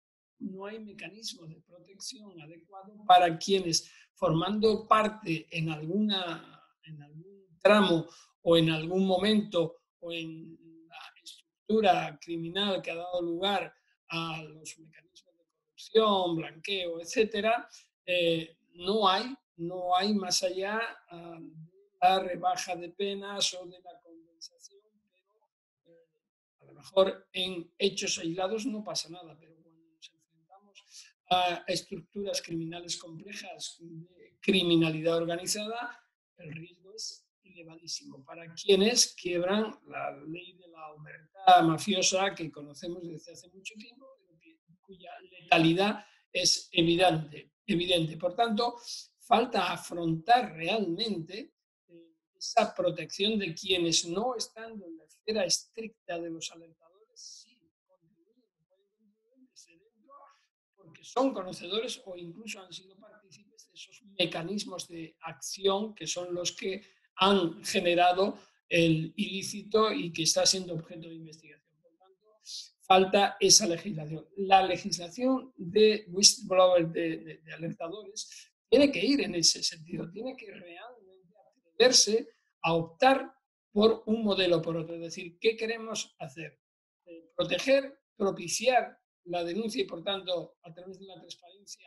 no hay mecanismo de protección adecuado para quienes, formando parte en, alguna, en algún tramo o en algún momento o en la estructura criminal que ha dado lugar a los mecanismos de corrupción, blanqueo, etcétera, eh, no hay, no hay más allá uh, de la rebaja de penas o de la compensación, pero eh, a lo mejor en hechos aislados no pasa nada, pero cuando nos enfrentamos a estructuras criminales complejas de criminalidad organizada, el riesgo es elevadísimo para quienes quiebran la ley de la omertà mafiosa que conocemos desde hace mucho tiempo, cuya letalidad es evidente, evidente. Por tanto, falta afrontar realmente eh, esa protección de quienes no están en la esfera estricta de los alertadores, sí contribuyen, pueden contribuir desde dentro porque son conocedores o incluso han sido partícipes de esos mecanismos de acción que son los que han generado el ilícito y que está siendo objeto de investigación. Por tanto, falta esa legislación. La legislación de whistleblower, de, de, de alertadores, tiene que ir en ese sentido, tiene que realmente atreverse a optar por un modelo o por otro. Es decir, ¿qué queremos hacer? Eh, proteger, propiciar la denuncia y, por tanto, a través de la transparencia,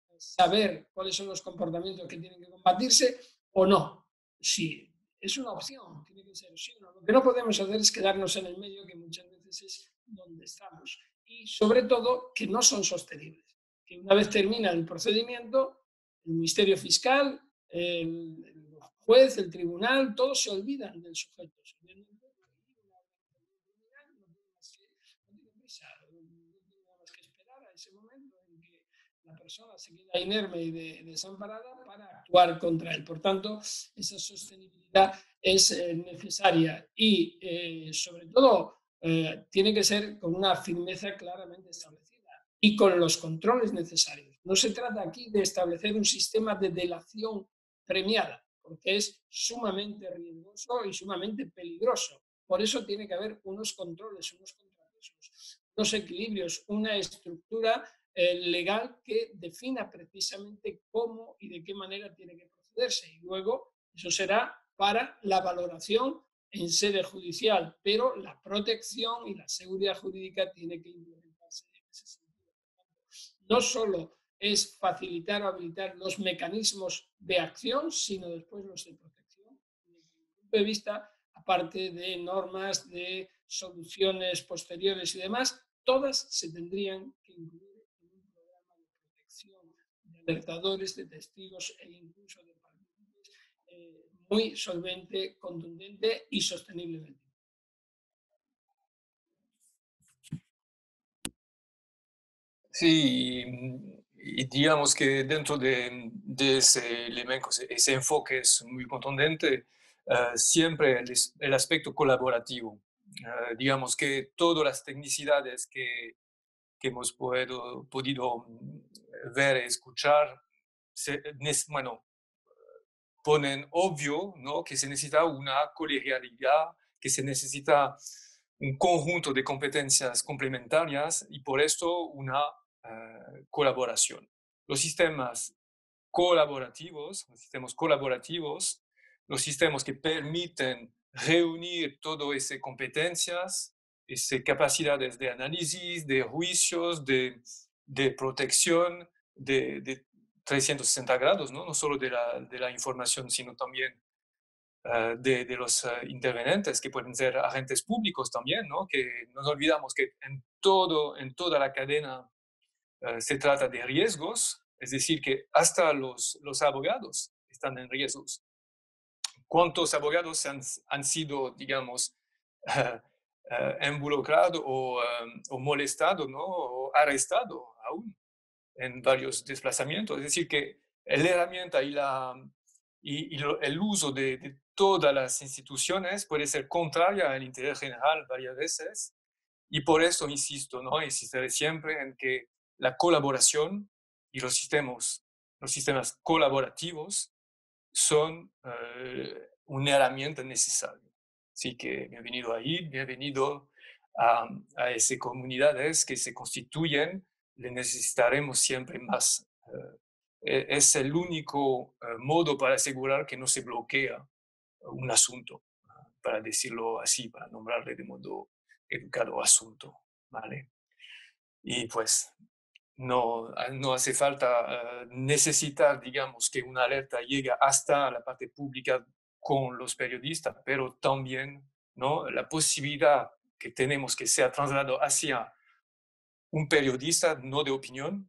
saber cuáles son los comportamientos que tienen que combatirse o no. Sí, es una opción, tiene que ser sí o no. Lo que no podemos hacer es quedarnos en el medio, que muchas veces es donde estamos. Y, sobre todo, que no son sostenibles. Que una vez termina el procedimiento, el Ministerio Fiscal, el, el juez, el tribunal, todos se olvidan del sujeto. La persona se queda inerme y de, desamparada para actuar contra él. Por tanto, esa sostenibilidad es eh, necesaria y, eh, sobre todo, eh, tiene que ser con una firmeza claramente establecida y con los controles necesarios. No se trata aquí de establecer un sistema de delación premiada, porque es sumamente riesgoso y sumamente peligroso. Por eso tiene que haber unos controles, unos contrapesos, unos equilibrios, una estructura Eh, legal que defina precisamente cómo y de qué manera tiene que procederse. Y luego eso será para la valoración en sede judicial, pero la protección y la seguridad jurídica tiene que implementarse en ese sentido. No solo es facilitar o habilitar los mecanismos de acción, sino después los de protección. punto de vista, aparte de normas, de soluciones posteriores y demás, todas se tendrían que incluir en un programa de protección de alertadores, de testigos e incluso de partícipes eh, muy solvente, contundente y sostenible. Sí, y digamos que dentro de, de ese elemento, ese enfoque es muy contundente, uh, siempre el, el, aspecto colaborativo. Uh, digamos que todas las tecnicidades que, que hemos podido, podido ver y escuchar, se, bueno, ponen obvio, ¿no?, que se necesita una colegialidad, que se necesita un conjunto de competencias complementarias y por esto una uh, colaboración. Los sistemas colaborativos, los sistemas colaborativos, los sistemas que permiten reunir todas esas competencias, esas capacidades de análisis, de juicios, de, de protección, de, de trescientos sesenta grados, ¿no? No solo de la, de la información, sino también uh, de, de los uh, intervenientes, que pueden ser agentes públicos también, ¿no? Que no nos olvidamos que en, todo, en toda la cadena uh, se trata de riesgos, es decir, que hasta los, los abogados están en riesgos. ¿Cuántos abogados han, han sido, digamos, uh, uh, involucrados o, um, o molestados, ¿no?, o arrestados aún en varios desplazamientos? Es decir, que la herramienta y, la, y, y lo, el uso de, de todas las instituciones puede ser contraria al interés general varias veces, y por eso insisto, ¿no?, insistiré siempre en que la colaboración y los sistemas, los sistemas colaborativos son uh, una herramienta necesaria. Así que bienvenido ahí, bienvenido a, a esas comunidades que se constituyen, le necesitaremos siempre más. Uh, es el único uh, modo para asegurar que no se bloquea un asunto, uh, para decirlo así, para nombrarle de modo educado asunto, ¿vale? Y pues no, no hace falta uh, necesitar, digamos, que una alerta llegue hasta la parte pública con los periodistas, pero también, ¿no?, la posibilidad que tenemos que sea trasladado hacia un periodista no de opinión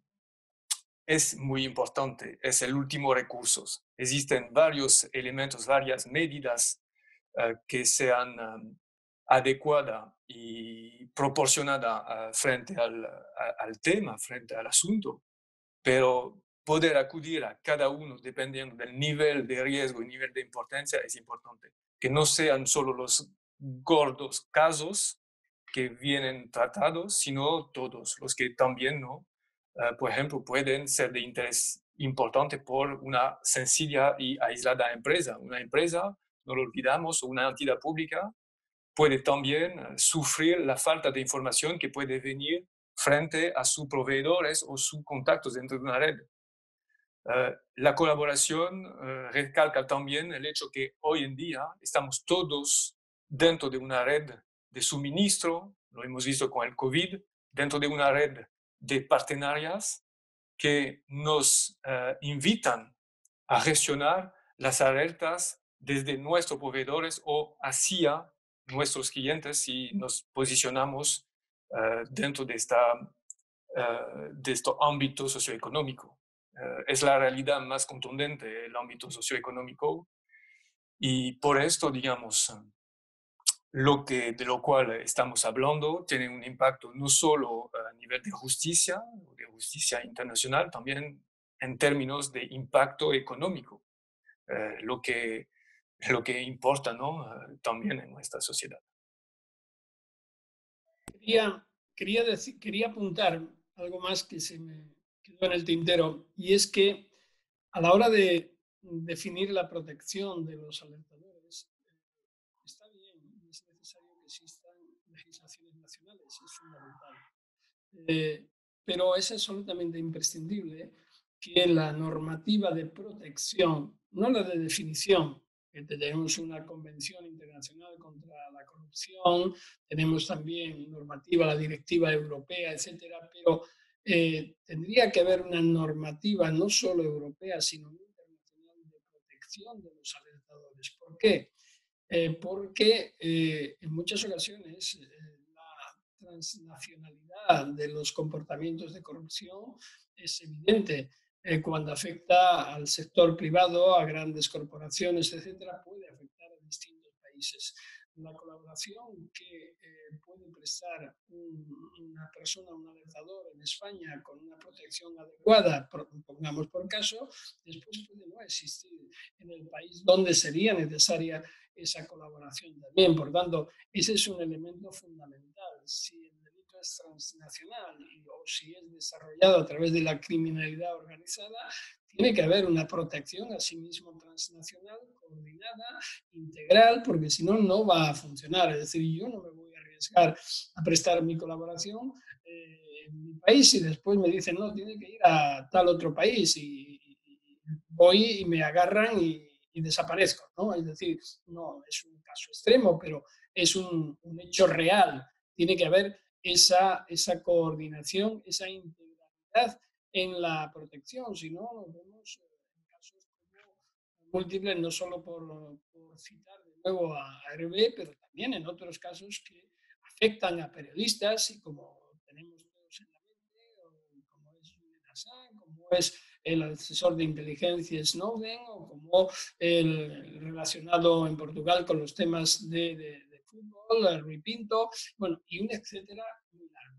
es muy importante, es el último recurso. Existen varios elementos, varias medidas uh, que sean um, adecuadas y proporcionadas uh, frente al, a, al tema, frente al asunto, pero poder acudir a cada uno dependiendo del nivel de riesgo y nivel de importancia es importante. Que no sean solo los gordos casos que vienen tratados, sino todos los que también, ¿no?, Uh, por ejemplo, pueden ser de interés importante por una sencilla y aislada empresa. Una empresa, no lo olvidamos, o una entidad pública puede también uh, sufrir la falta de información que puede venir frente a sus proveedores o sus contactos dentro de una red. Uh, la colaboración uh, recalca también el hecho que hoy en día estamos todos dentro de una red de suministro, lo hemos visto con el COVID, dentro de una red de partenarias que nos uh, invitan a gestionar las alertas desde nuestros proveedores o hacia nuestros clientes si nos posicionamos uh, dentro de, esta, uh, de este ámbito socioeconómico. Uh, es la realidad más contundente, el ámbito socioeconómico, y por esto, digamos, lo que, de lo cual estamos hablando tiene un impacto no solo a nivel de justicia, de justicia internacional, también en términos de impacto económico, eh, lo, que, lo que importa, ¿no?, uh, también en nuestra sociedad. Quería, quería, decir, quería apuntar algo más que se me quedó en el tintero, y es que a la hora de definir la protección de los alertadores, está bien, es necesario que existan legislaciones nacionales, es fundamental. Eh, pero es absolutamente imprescindible que la normativa de protección, no la de definición, que tenemos una convención internacional contra la corrupción, tenemos también normativa, la directiva europea, etcétera, pero eh, tendría que haber una normativa no solo europea, sino internacional de protección de los alertadores. ¿Por qué? eh, porque eh, en muchas ocasiones eh, la transnacionalidad de los comportamientos de corrupción es evidente. Eh, cuando afecta al sector privado, a grandes corporaciones, etcétera, puede afectar a distintos países. La colaboración que eh, puede prestar un, una persona, un alertador en España con una protección adecuada, por, pongamos por caso, después puede no existir en el país donde sería necesaria esa colaboración también. Por tanto, ese es un elemento fundamental. Si el delito es transnacional y, o si es desarrollado a través de la criminalidad organizada, tiene que haber una protección a sí mismo transnacional, coordinada, integral, porque si no, no va a funcionar. Es decir, yo no me voy a arriesgar a prestar mi colaboración eh, en mi país y después me dicen, no, tiene que ir a tal otro país y, y, y voy y me agarran y, y desaparezco, ¿no? Es decir, no, es un caso extremo, pero es un, un hecho real. Tiene que haber esa, esa coordinación, esa integralidad en la protección, si no nos vemos en casos como múltiples, no solo por, por citar de nuevo a R B, pero también en otros casos que afectan a periodistas y como tenemos todos en la mente, como es Julian Assange, como es el asesor de inteligencia Snowden o como el relacionado en Portugal con los temas de, de, de fútbol, Rui Pinto, bueno, y un etcétera muy largo.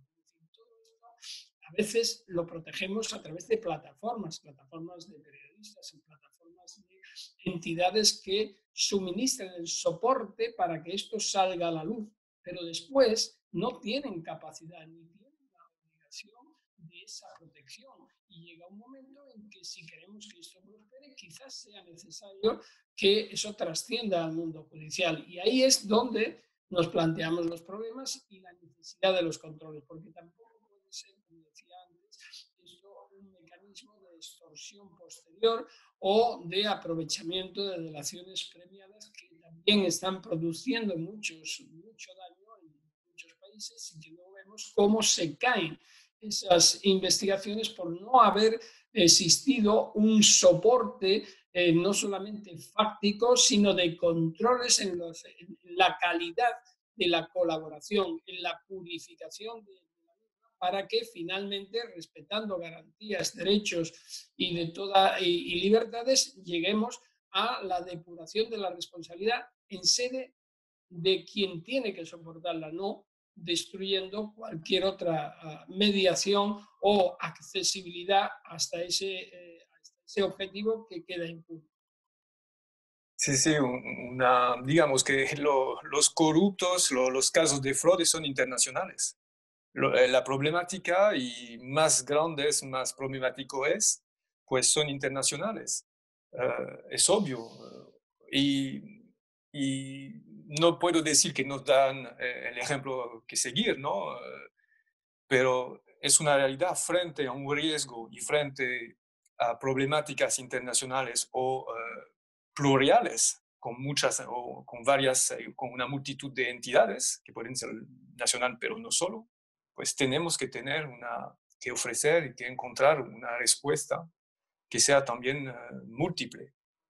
A veces lo protegemos a través de plataformas, plataformas de periodistas, plataformas de entidades que suministran el soporte para que esto salga a la luz, pero después no tienen capacidad ni tienen la obligación de esa protección. Y llega un momento en que si queremos que esto prospere, quizás sea necesario que eso trascienda al mundo judicial. Y ahí es donde nos planteamos los problemas y la necesidad de los controles, porque tampoco puede ser, como decía antes, esto un mecanismo de extorsión posterior o de aprovechamiento de delaciones premiadas que también están produciendo muchos, mucho daño en muchos países y que no vemos cómo se caen esas investigaciones por no haber existido un soporte eh, no solamente fáctico, sino de controles en, los, en la calidad de la colaboración, en la purificación de la misma, para que finalmente, respetando garantías, derechos y, de toda, y, y libertades, lleguemos a la depuración de la responsabilidad en sede de quien tiene que soportarla, no destruyendo cualquier otra uh, mediación o accesibilidad hasta ese, eh, hasta ese objetivo que queda impune. Sí, sí, una, digamos que lo, los corruptos, lo, los casos de fraude son internacionales. Lo, la problemática y más grande es, más problemático es, pues son internacionales. Uh, es obvio. Uh, y, y no puedo decir que nos dan eh, el ejemplo que seguir, ¿no? Uh, pero es una realidad frente a un riesgo y frente a problemáticas internacionales o uh, plurales, con muchas o con varias, con una multitud de entidades que pueden ser nacional, pero no solo, pues tenemos que tener una, que ofrecer y que encontrar una respuesta que sea también uh, múltiple.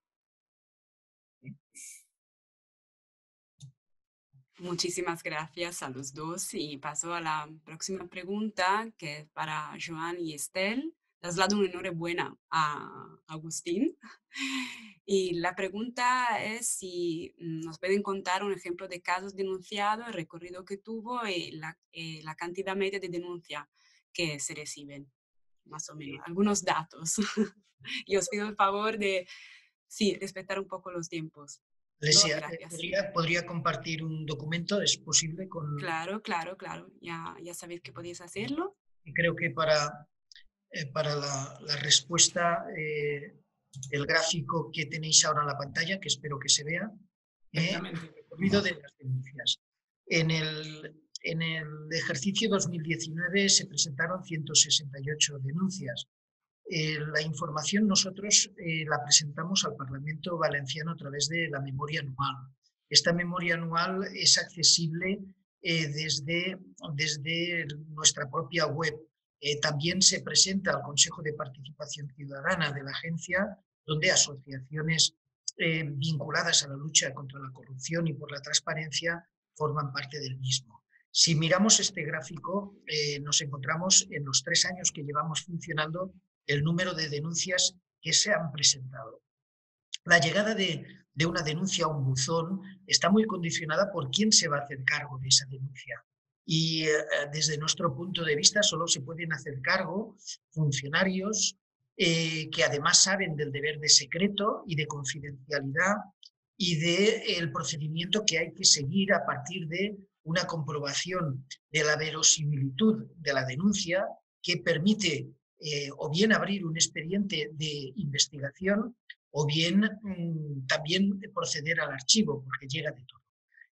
Muchísimas gracias a los dos y paso a la próxima pregunta, que es para Joan y Estel. Traslado una enhorabuena a Agustín. Y la pregunta es si nos pueden contar un ejemplo de casos denunciados, el recorrido que tuvo y la, eh, la cantidad media de denuncia que se reciben, más o menos, algunos datos. Y os pido el favor de, sí, respetar un poco los tiempos. Alesia, ¿podría, ¿podría compartir un documento? ¿Es posible? Con... Claro, claro, claro. Ya, ya sabéis que podéis hacerlo. Y creo que para, eh, para la, la respuesta, eh, el gráfico que tenéis ahora en la pantalla, que espero que se vea, eh, el recorrido de las denuncias. En el, en el ejercicio dos mil diecinueve se presentaron ciento sesenta y ocho denuncias. Eh, la información nosotros eh, la presentamos al Parlamento Valenciano a través de la memoria anual. Esta memoria anual es accesible eh, desde, desde nuestra propia web. Eh, también se presenta al Consejo de Participación Ciudadana de la agencia, donde asociaciones eh, vinculadas a la lucha contra la corrupción y por la transparencia forman parte del mismo. Si miramos este gráfico, eh, nos encontramos en los tres años que llevamos funcionando el número de denuncias que se han presentado. La llegada de, de una denuncia a un buzón está muy condicionada por quién se va a hacer cargo de esa denuncia. Y eh, desde nuestro punto de vista solo se pueden hacer cargo funcionarios eh, que además saben del deber de secreto y de confidencialidad y del procedimiento que hay que seguir a partir de una comprobación de la verosimilitud de la denuncia que permite eh, o bien abrir un expediente de investigación o bien mmm, también proceder al archivo, porque llega de todo.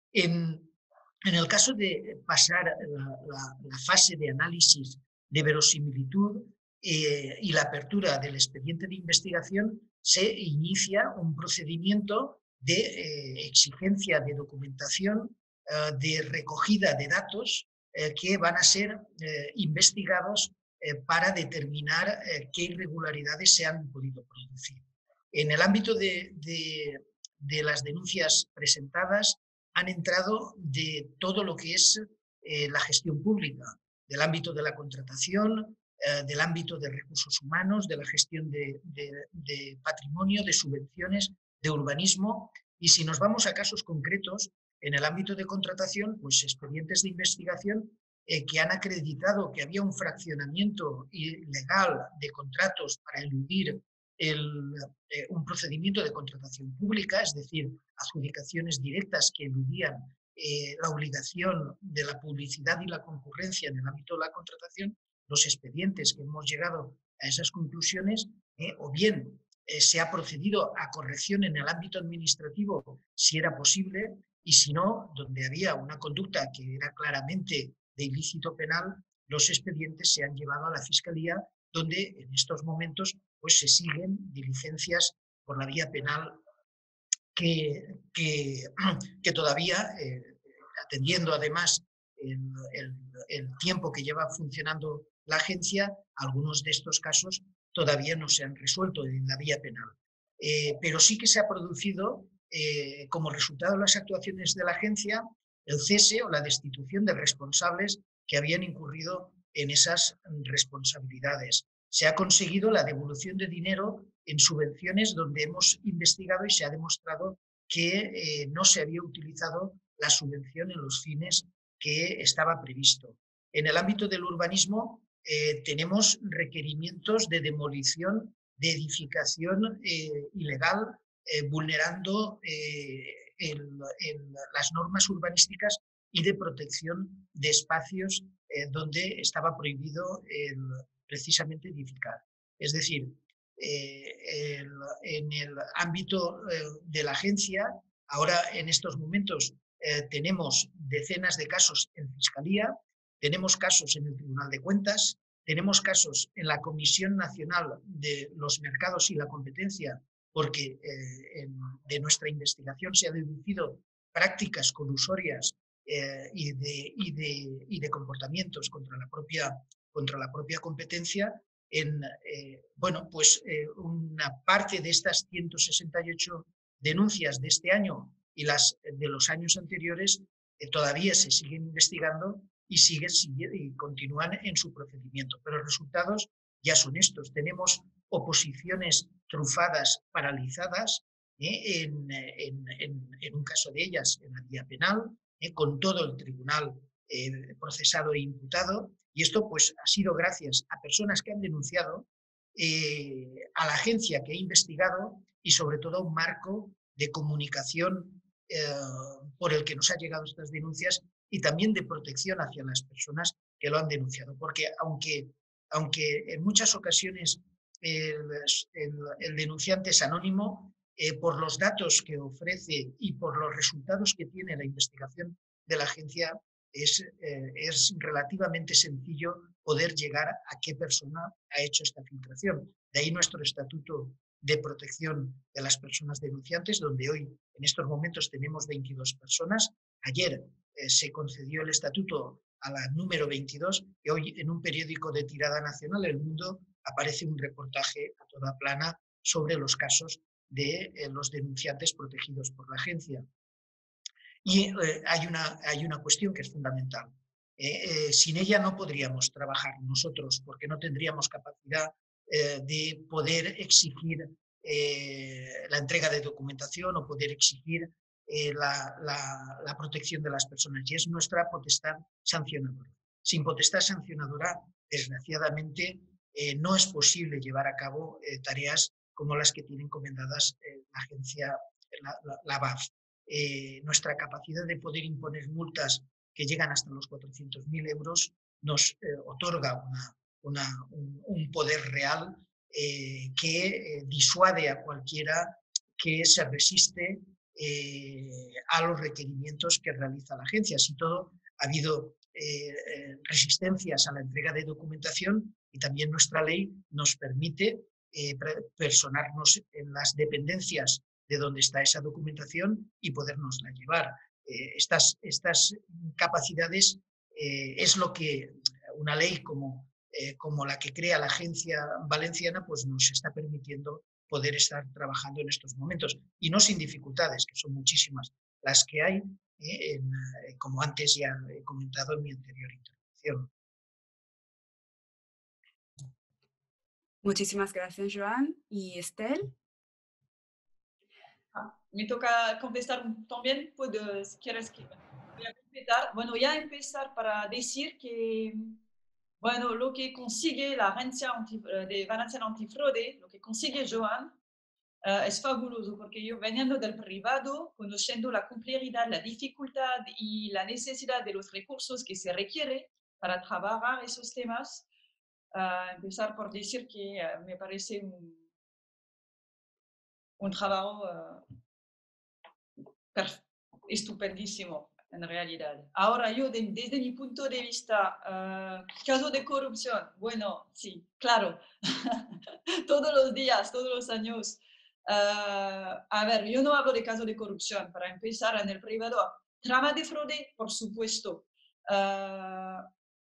En, en el caso de pasar la, la, la fase de análisis de verosimilitud eh, y la apertura del expediente de investigación, se inicia un procedimiento de eh, exigencia de documentación, eh, de recogida de datos eh, que van a ser eh, investigados eh, para determinar eh, qué irregularidades se han podido producir. En el ámbito de, de, de las denuncias presentadas han entrado de todo lo que es eh, la gestión pública, del ámbito de la contratación, eh, del ámbito de recursos humanos, de la gestión de, de, de patrimonio, de subvenciones, de urbanismo. Y si nos vamos a casos concretos, en el ámbito de contratación, pues expedientes de investigación eh, que han acreditado que había un fraccionamiento ilegal de contratos para eludir el, eh, un procedimiento de contratación pública, es decir, adjudicaciones directas que eludían eh, la obligación de la publicidad y la concurrencia en el ámbito de la contratación. Los expedientes que hemos llegado a esas conclusiones, eh, o bien eh, se ha procedido a corrección en el ámbito administrativo si era posible, y si no, donde había una conducta que era claramente de ilícito penal, los expedientes se han llevado a la Fiscalía, donde en estos momentos pues, se siguen diligencias por la vía penal que, que, que todavía, eh, atendiendo además el, el, el tiempo que lleva funcionando la agencia, algunos de estos casos todavía no se han resuelto en la vía penal. Eh, pero sí que se ha producido, eh, como resultado de las actuaciones de la agencia, el cese o la destitución de responsables que habían incurrido en esas responsabilidades. Se ha conseguido la devolución de dinero en subvenciones donde hemos investigado y se ha demostrado que eh, no se había utilizado la subvención en los fines que estaba previsto. En el ámbito del urbanismo eh, tenemos requerimientos de demolición de edificación eh, ilegal, eh, vulnerando eh, el, el, las normas urbanísticas y de protección de espacios eh, donde estaba prohibido el, precisamente edificar. Es decir, eh, el, en el ámbito eh, de la agencia, ahora en estos momentos eh, tenemos decenas de casos en Fiscalía, tenemos casos en el Tribunal de Cuentas, tenemos casos en la Comisión Nacional de los Mercados y la Competencia, porque eh, en, de nuestra investigación se ha deducido prácticas colusorias eh, y, de, y, de, y de comportamientos contra la propia, contra la propia competencia. En, eh, bueno, pues eh, una parte de estas ciento sesenta y ocho denuncias de este año y las de los años anteriores eh, todavía se siguen investigando y, sigue, sigue, y continúan en su procedimiento. Pero los resultados ya son estos. Tenemos oposiciones trufadas, paralizadas, eh, en, en, en, en un caso de ellas en la vía penal, eh, con todo el tribunal eh, procesado e imputado, y esto pues ha sido gracias a personas que han denunciado, eh, a la agencia que ha investigado y sobre todo a un marco de comunicación eh, por el que nos han llegado estas denuncias y también de protección hacia las personas que lo han denunciado, porque aunque, aunque en muchas ocasiones el, el, el denunciante es anónimo, eh, por los datos que ofrece y por los resultados que tiene la investigación de la agencia, es, eh, es relativamente sencillo poder llegar a qué persona ha hecho esta filtración. De ahí nuestro estatuto de protección de las personas denunciantes, donde hoy en estos momentos tenemos veintidós personas. Ayer eh, se concedió el estatuto a la número veintidós y hoy en un periódico de tirada nacional, El Mundo, aparece un reportaje a toda plana sobre los casos de eh, los denunciantes protegidos por la agencia. Y eh, hay, una, hay una cuestión que es fundamental. Eh, eh, sin ella no podríamos trabajar nosotros, porque no tendríamos capacidad eh, de poder exigir eh, la entrega de documentación o poder exigir eh, la, la, la protección de las personas. Y es nuestra potestad sancionadora. Sin potestad sancionadora, desgraciadamente, eh, no es posible llevar a cabo eh, tareas como las que tiene encomendadas eh, la agencia, la, la, la B A F. Eh, nuestra capacidad de poder imponer multas que llegan hasta los cuatrocientos mil euros nos eh, otorga una, una, un, un poder real eh, que eh, disuade a cualquiera que se resiste eh, a los requerimientos que realiza la agencia. Así todo, ha habido eh, resistencias a la entrega de documentación y también nuestra ley nos permite eh, personarnos en las dependencias de donde está esa documentación y podernosla llevar. Eh, estas, estas capacidades eh, es lo que una ley como, eh, como la que crea la Agencia Valenciana pues nos está permitiendo poder estar trabajando en estos momentos. Y no sin dificultades, que son muchísimas las que hay, eh, en, eh, como antes ya he comentado en mi anterior intervención. Muchísimas gracias, Joan. ¿Y Estel? Ah, me toca contestar también, puedo, si quieres que voy a completar. Bueno, ya empezar para decir que, bueno, lo que consigue la agencia anti, de Valenciana Antifraude, lo que consigue Joan, uh, es fabuloso, porque yo veniendo del privado, conociendo la complejidad, la dificultad y la necesidad de los recursos que se requiere para trabajar esos temas, uh, empezar por decir que uh, me parece un, un trabajo uh, estupendísimo en realidad. Ahora yo, de, desde mi punto de vista, uh, caso de corrupción, bueno, sí, claro, todos los días, todos los años. Uh, a ver, yo no hablo de caso de corrupción, para empezar en el privado. Trama de fraude, por supuesto. Uh,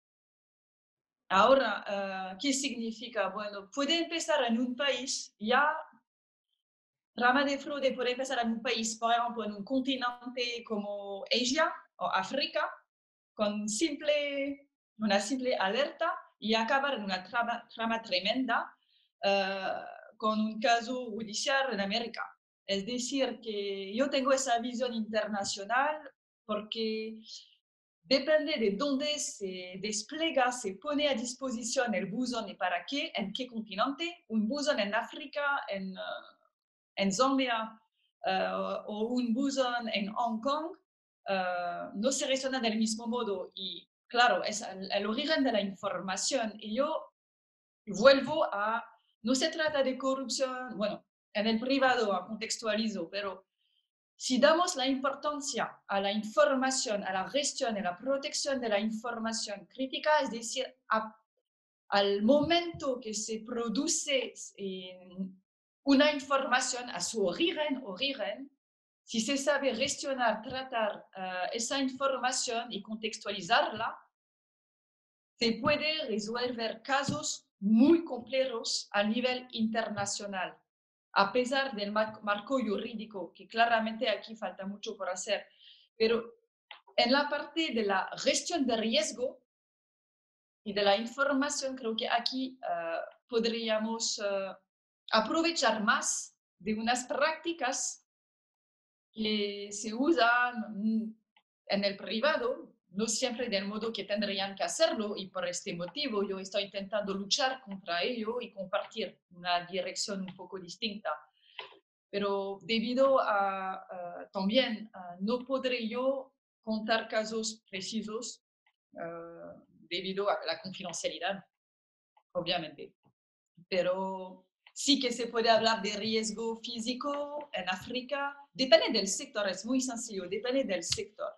ahora, uh, ¿qué significa? Bueno, puede empezar en un país ya. Trama de fraude puede empezar en un país, por ejemplo, en un continente como Asia o África, con simple, una simple alerta y acabar en una trama, trama tremenda uh, con un caso judicial en América. Es decir, que yo tengo esa visión internacional porque depende de dónde se despliega, se pone a disposición el buzón y para qué, en qué continente. Un buzón en África, en... Uh, en Zambia uh, o un buzón en Hong Kong, uh, no se resuena del mismo modo. Y claro, es el, el origen de la información. Y yo vuelvo a, no se trata de corrupción, bueno, en el privado contextualizo, pero si damos la importancia a la información, a la gestión y a la protección de la información crítica, es decir, a, al momento que se produce en, una información a su origen, origen, si se sabe gestionar, tratar uh, esa información y contextualizarla, se puede resolver casos muy complejos a nivel internacional, a pesar del mar marco jurídico, que claramente aquí falta mucho por hacer. Pero en la parte de la gestión de riesgo y de la información, creo que aquí uh, podríamos uh, aprovechar más de unas prácticas que se usan en el privado, no siempre del modo que tendrían que hacerlo, y por este motivo yo estoy intentando luchar contra ello y compartir una dirección un poco distinta. Pero debido a, a también a, no podré yo contar casos precisos uh, debido a la confidencialidad, obviamente. Pero sí que se puede hablar de riesgo físico en África. Depende del sector, es muy sencillo, depende del sector.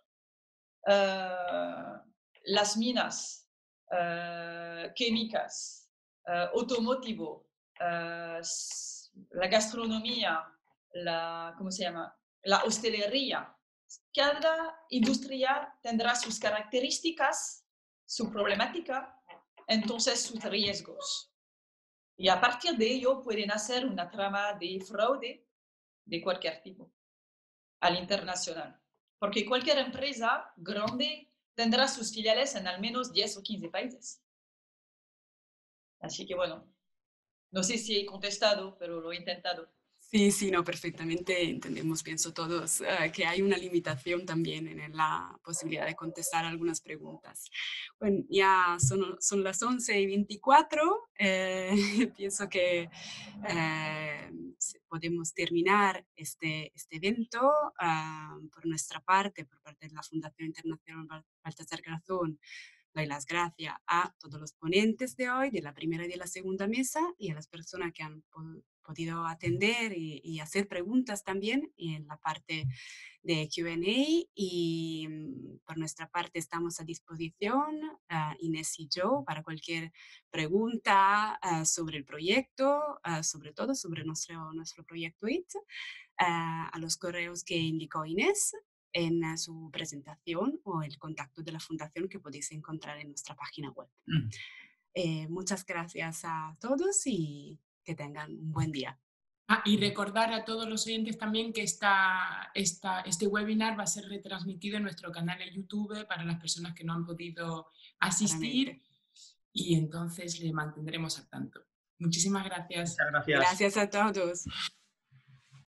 Uh, las minas, uh, químicas, uh, automotivo, uh, la gastronomía, la, ¿cómo se llama? La hostelería. Cada industria tendrá sus características, su problemática, entonces sus riesgos. Y a partir de ello pueden hacer una trama de fraude de cualquier tipo, al internacional. Porque cualquier empresa grande tendrá sus filiales en al menos diez o quince países. Así que bueno, no sé si he contestado, pero lo he intentado. Sí, sí, no, perfectamente entendemos, pienso todos, uh, que hay una limitación también en la posibilidad de contestar algunas preguntas. Bueno, ya son, son las once y veinticuatro, eh, pienso que eh, podemos terminar este, este evento. Uh, por nuestra parte, por parte de la Fundación Internacional Baltasar Garzón, doy las gracias a todos los ponentes de hoy, de la primera y de la segunda mesa, y a las personas que han podido atender y, y hacer preguntas también en la parte de Q and A. Y por nuestra parte estamos a disposición, uh, Inés y yo, para cualquier pregunta uh, sobre el proyecto, uh, sobre todo sobre nuestro, nuestro proyecto I T, uh, a los correos que indicó Inés en su presentación o el contacto de la fundación que podéis encontrar en nuestra página web. Mm. Eh, muchas gracias a todos y que tengan un buen día. Ah, y recordar a todos los oyentes también que esta, esta, este webinar va a ser retransmitido en nuestro canal de YouTube para las personas que no han podido asistir. Claramente. Y entonces le mantendremos al tanto. Muchísimas gracias. Muchas gracias. Gracias a todos.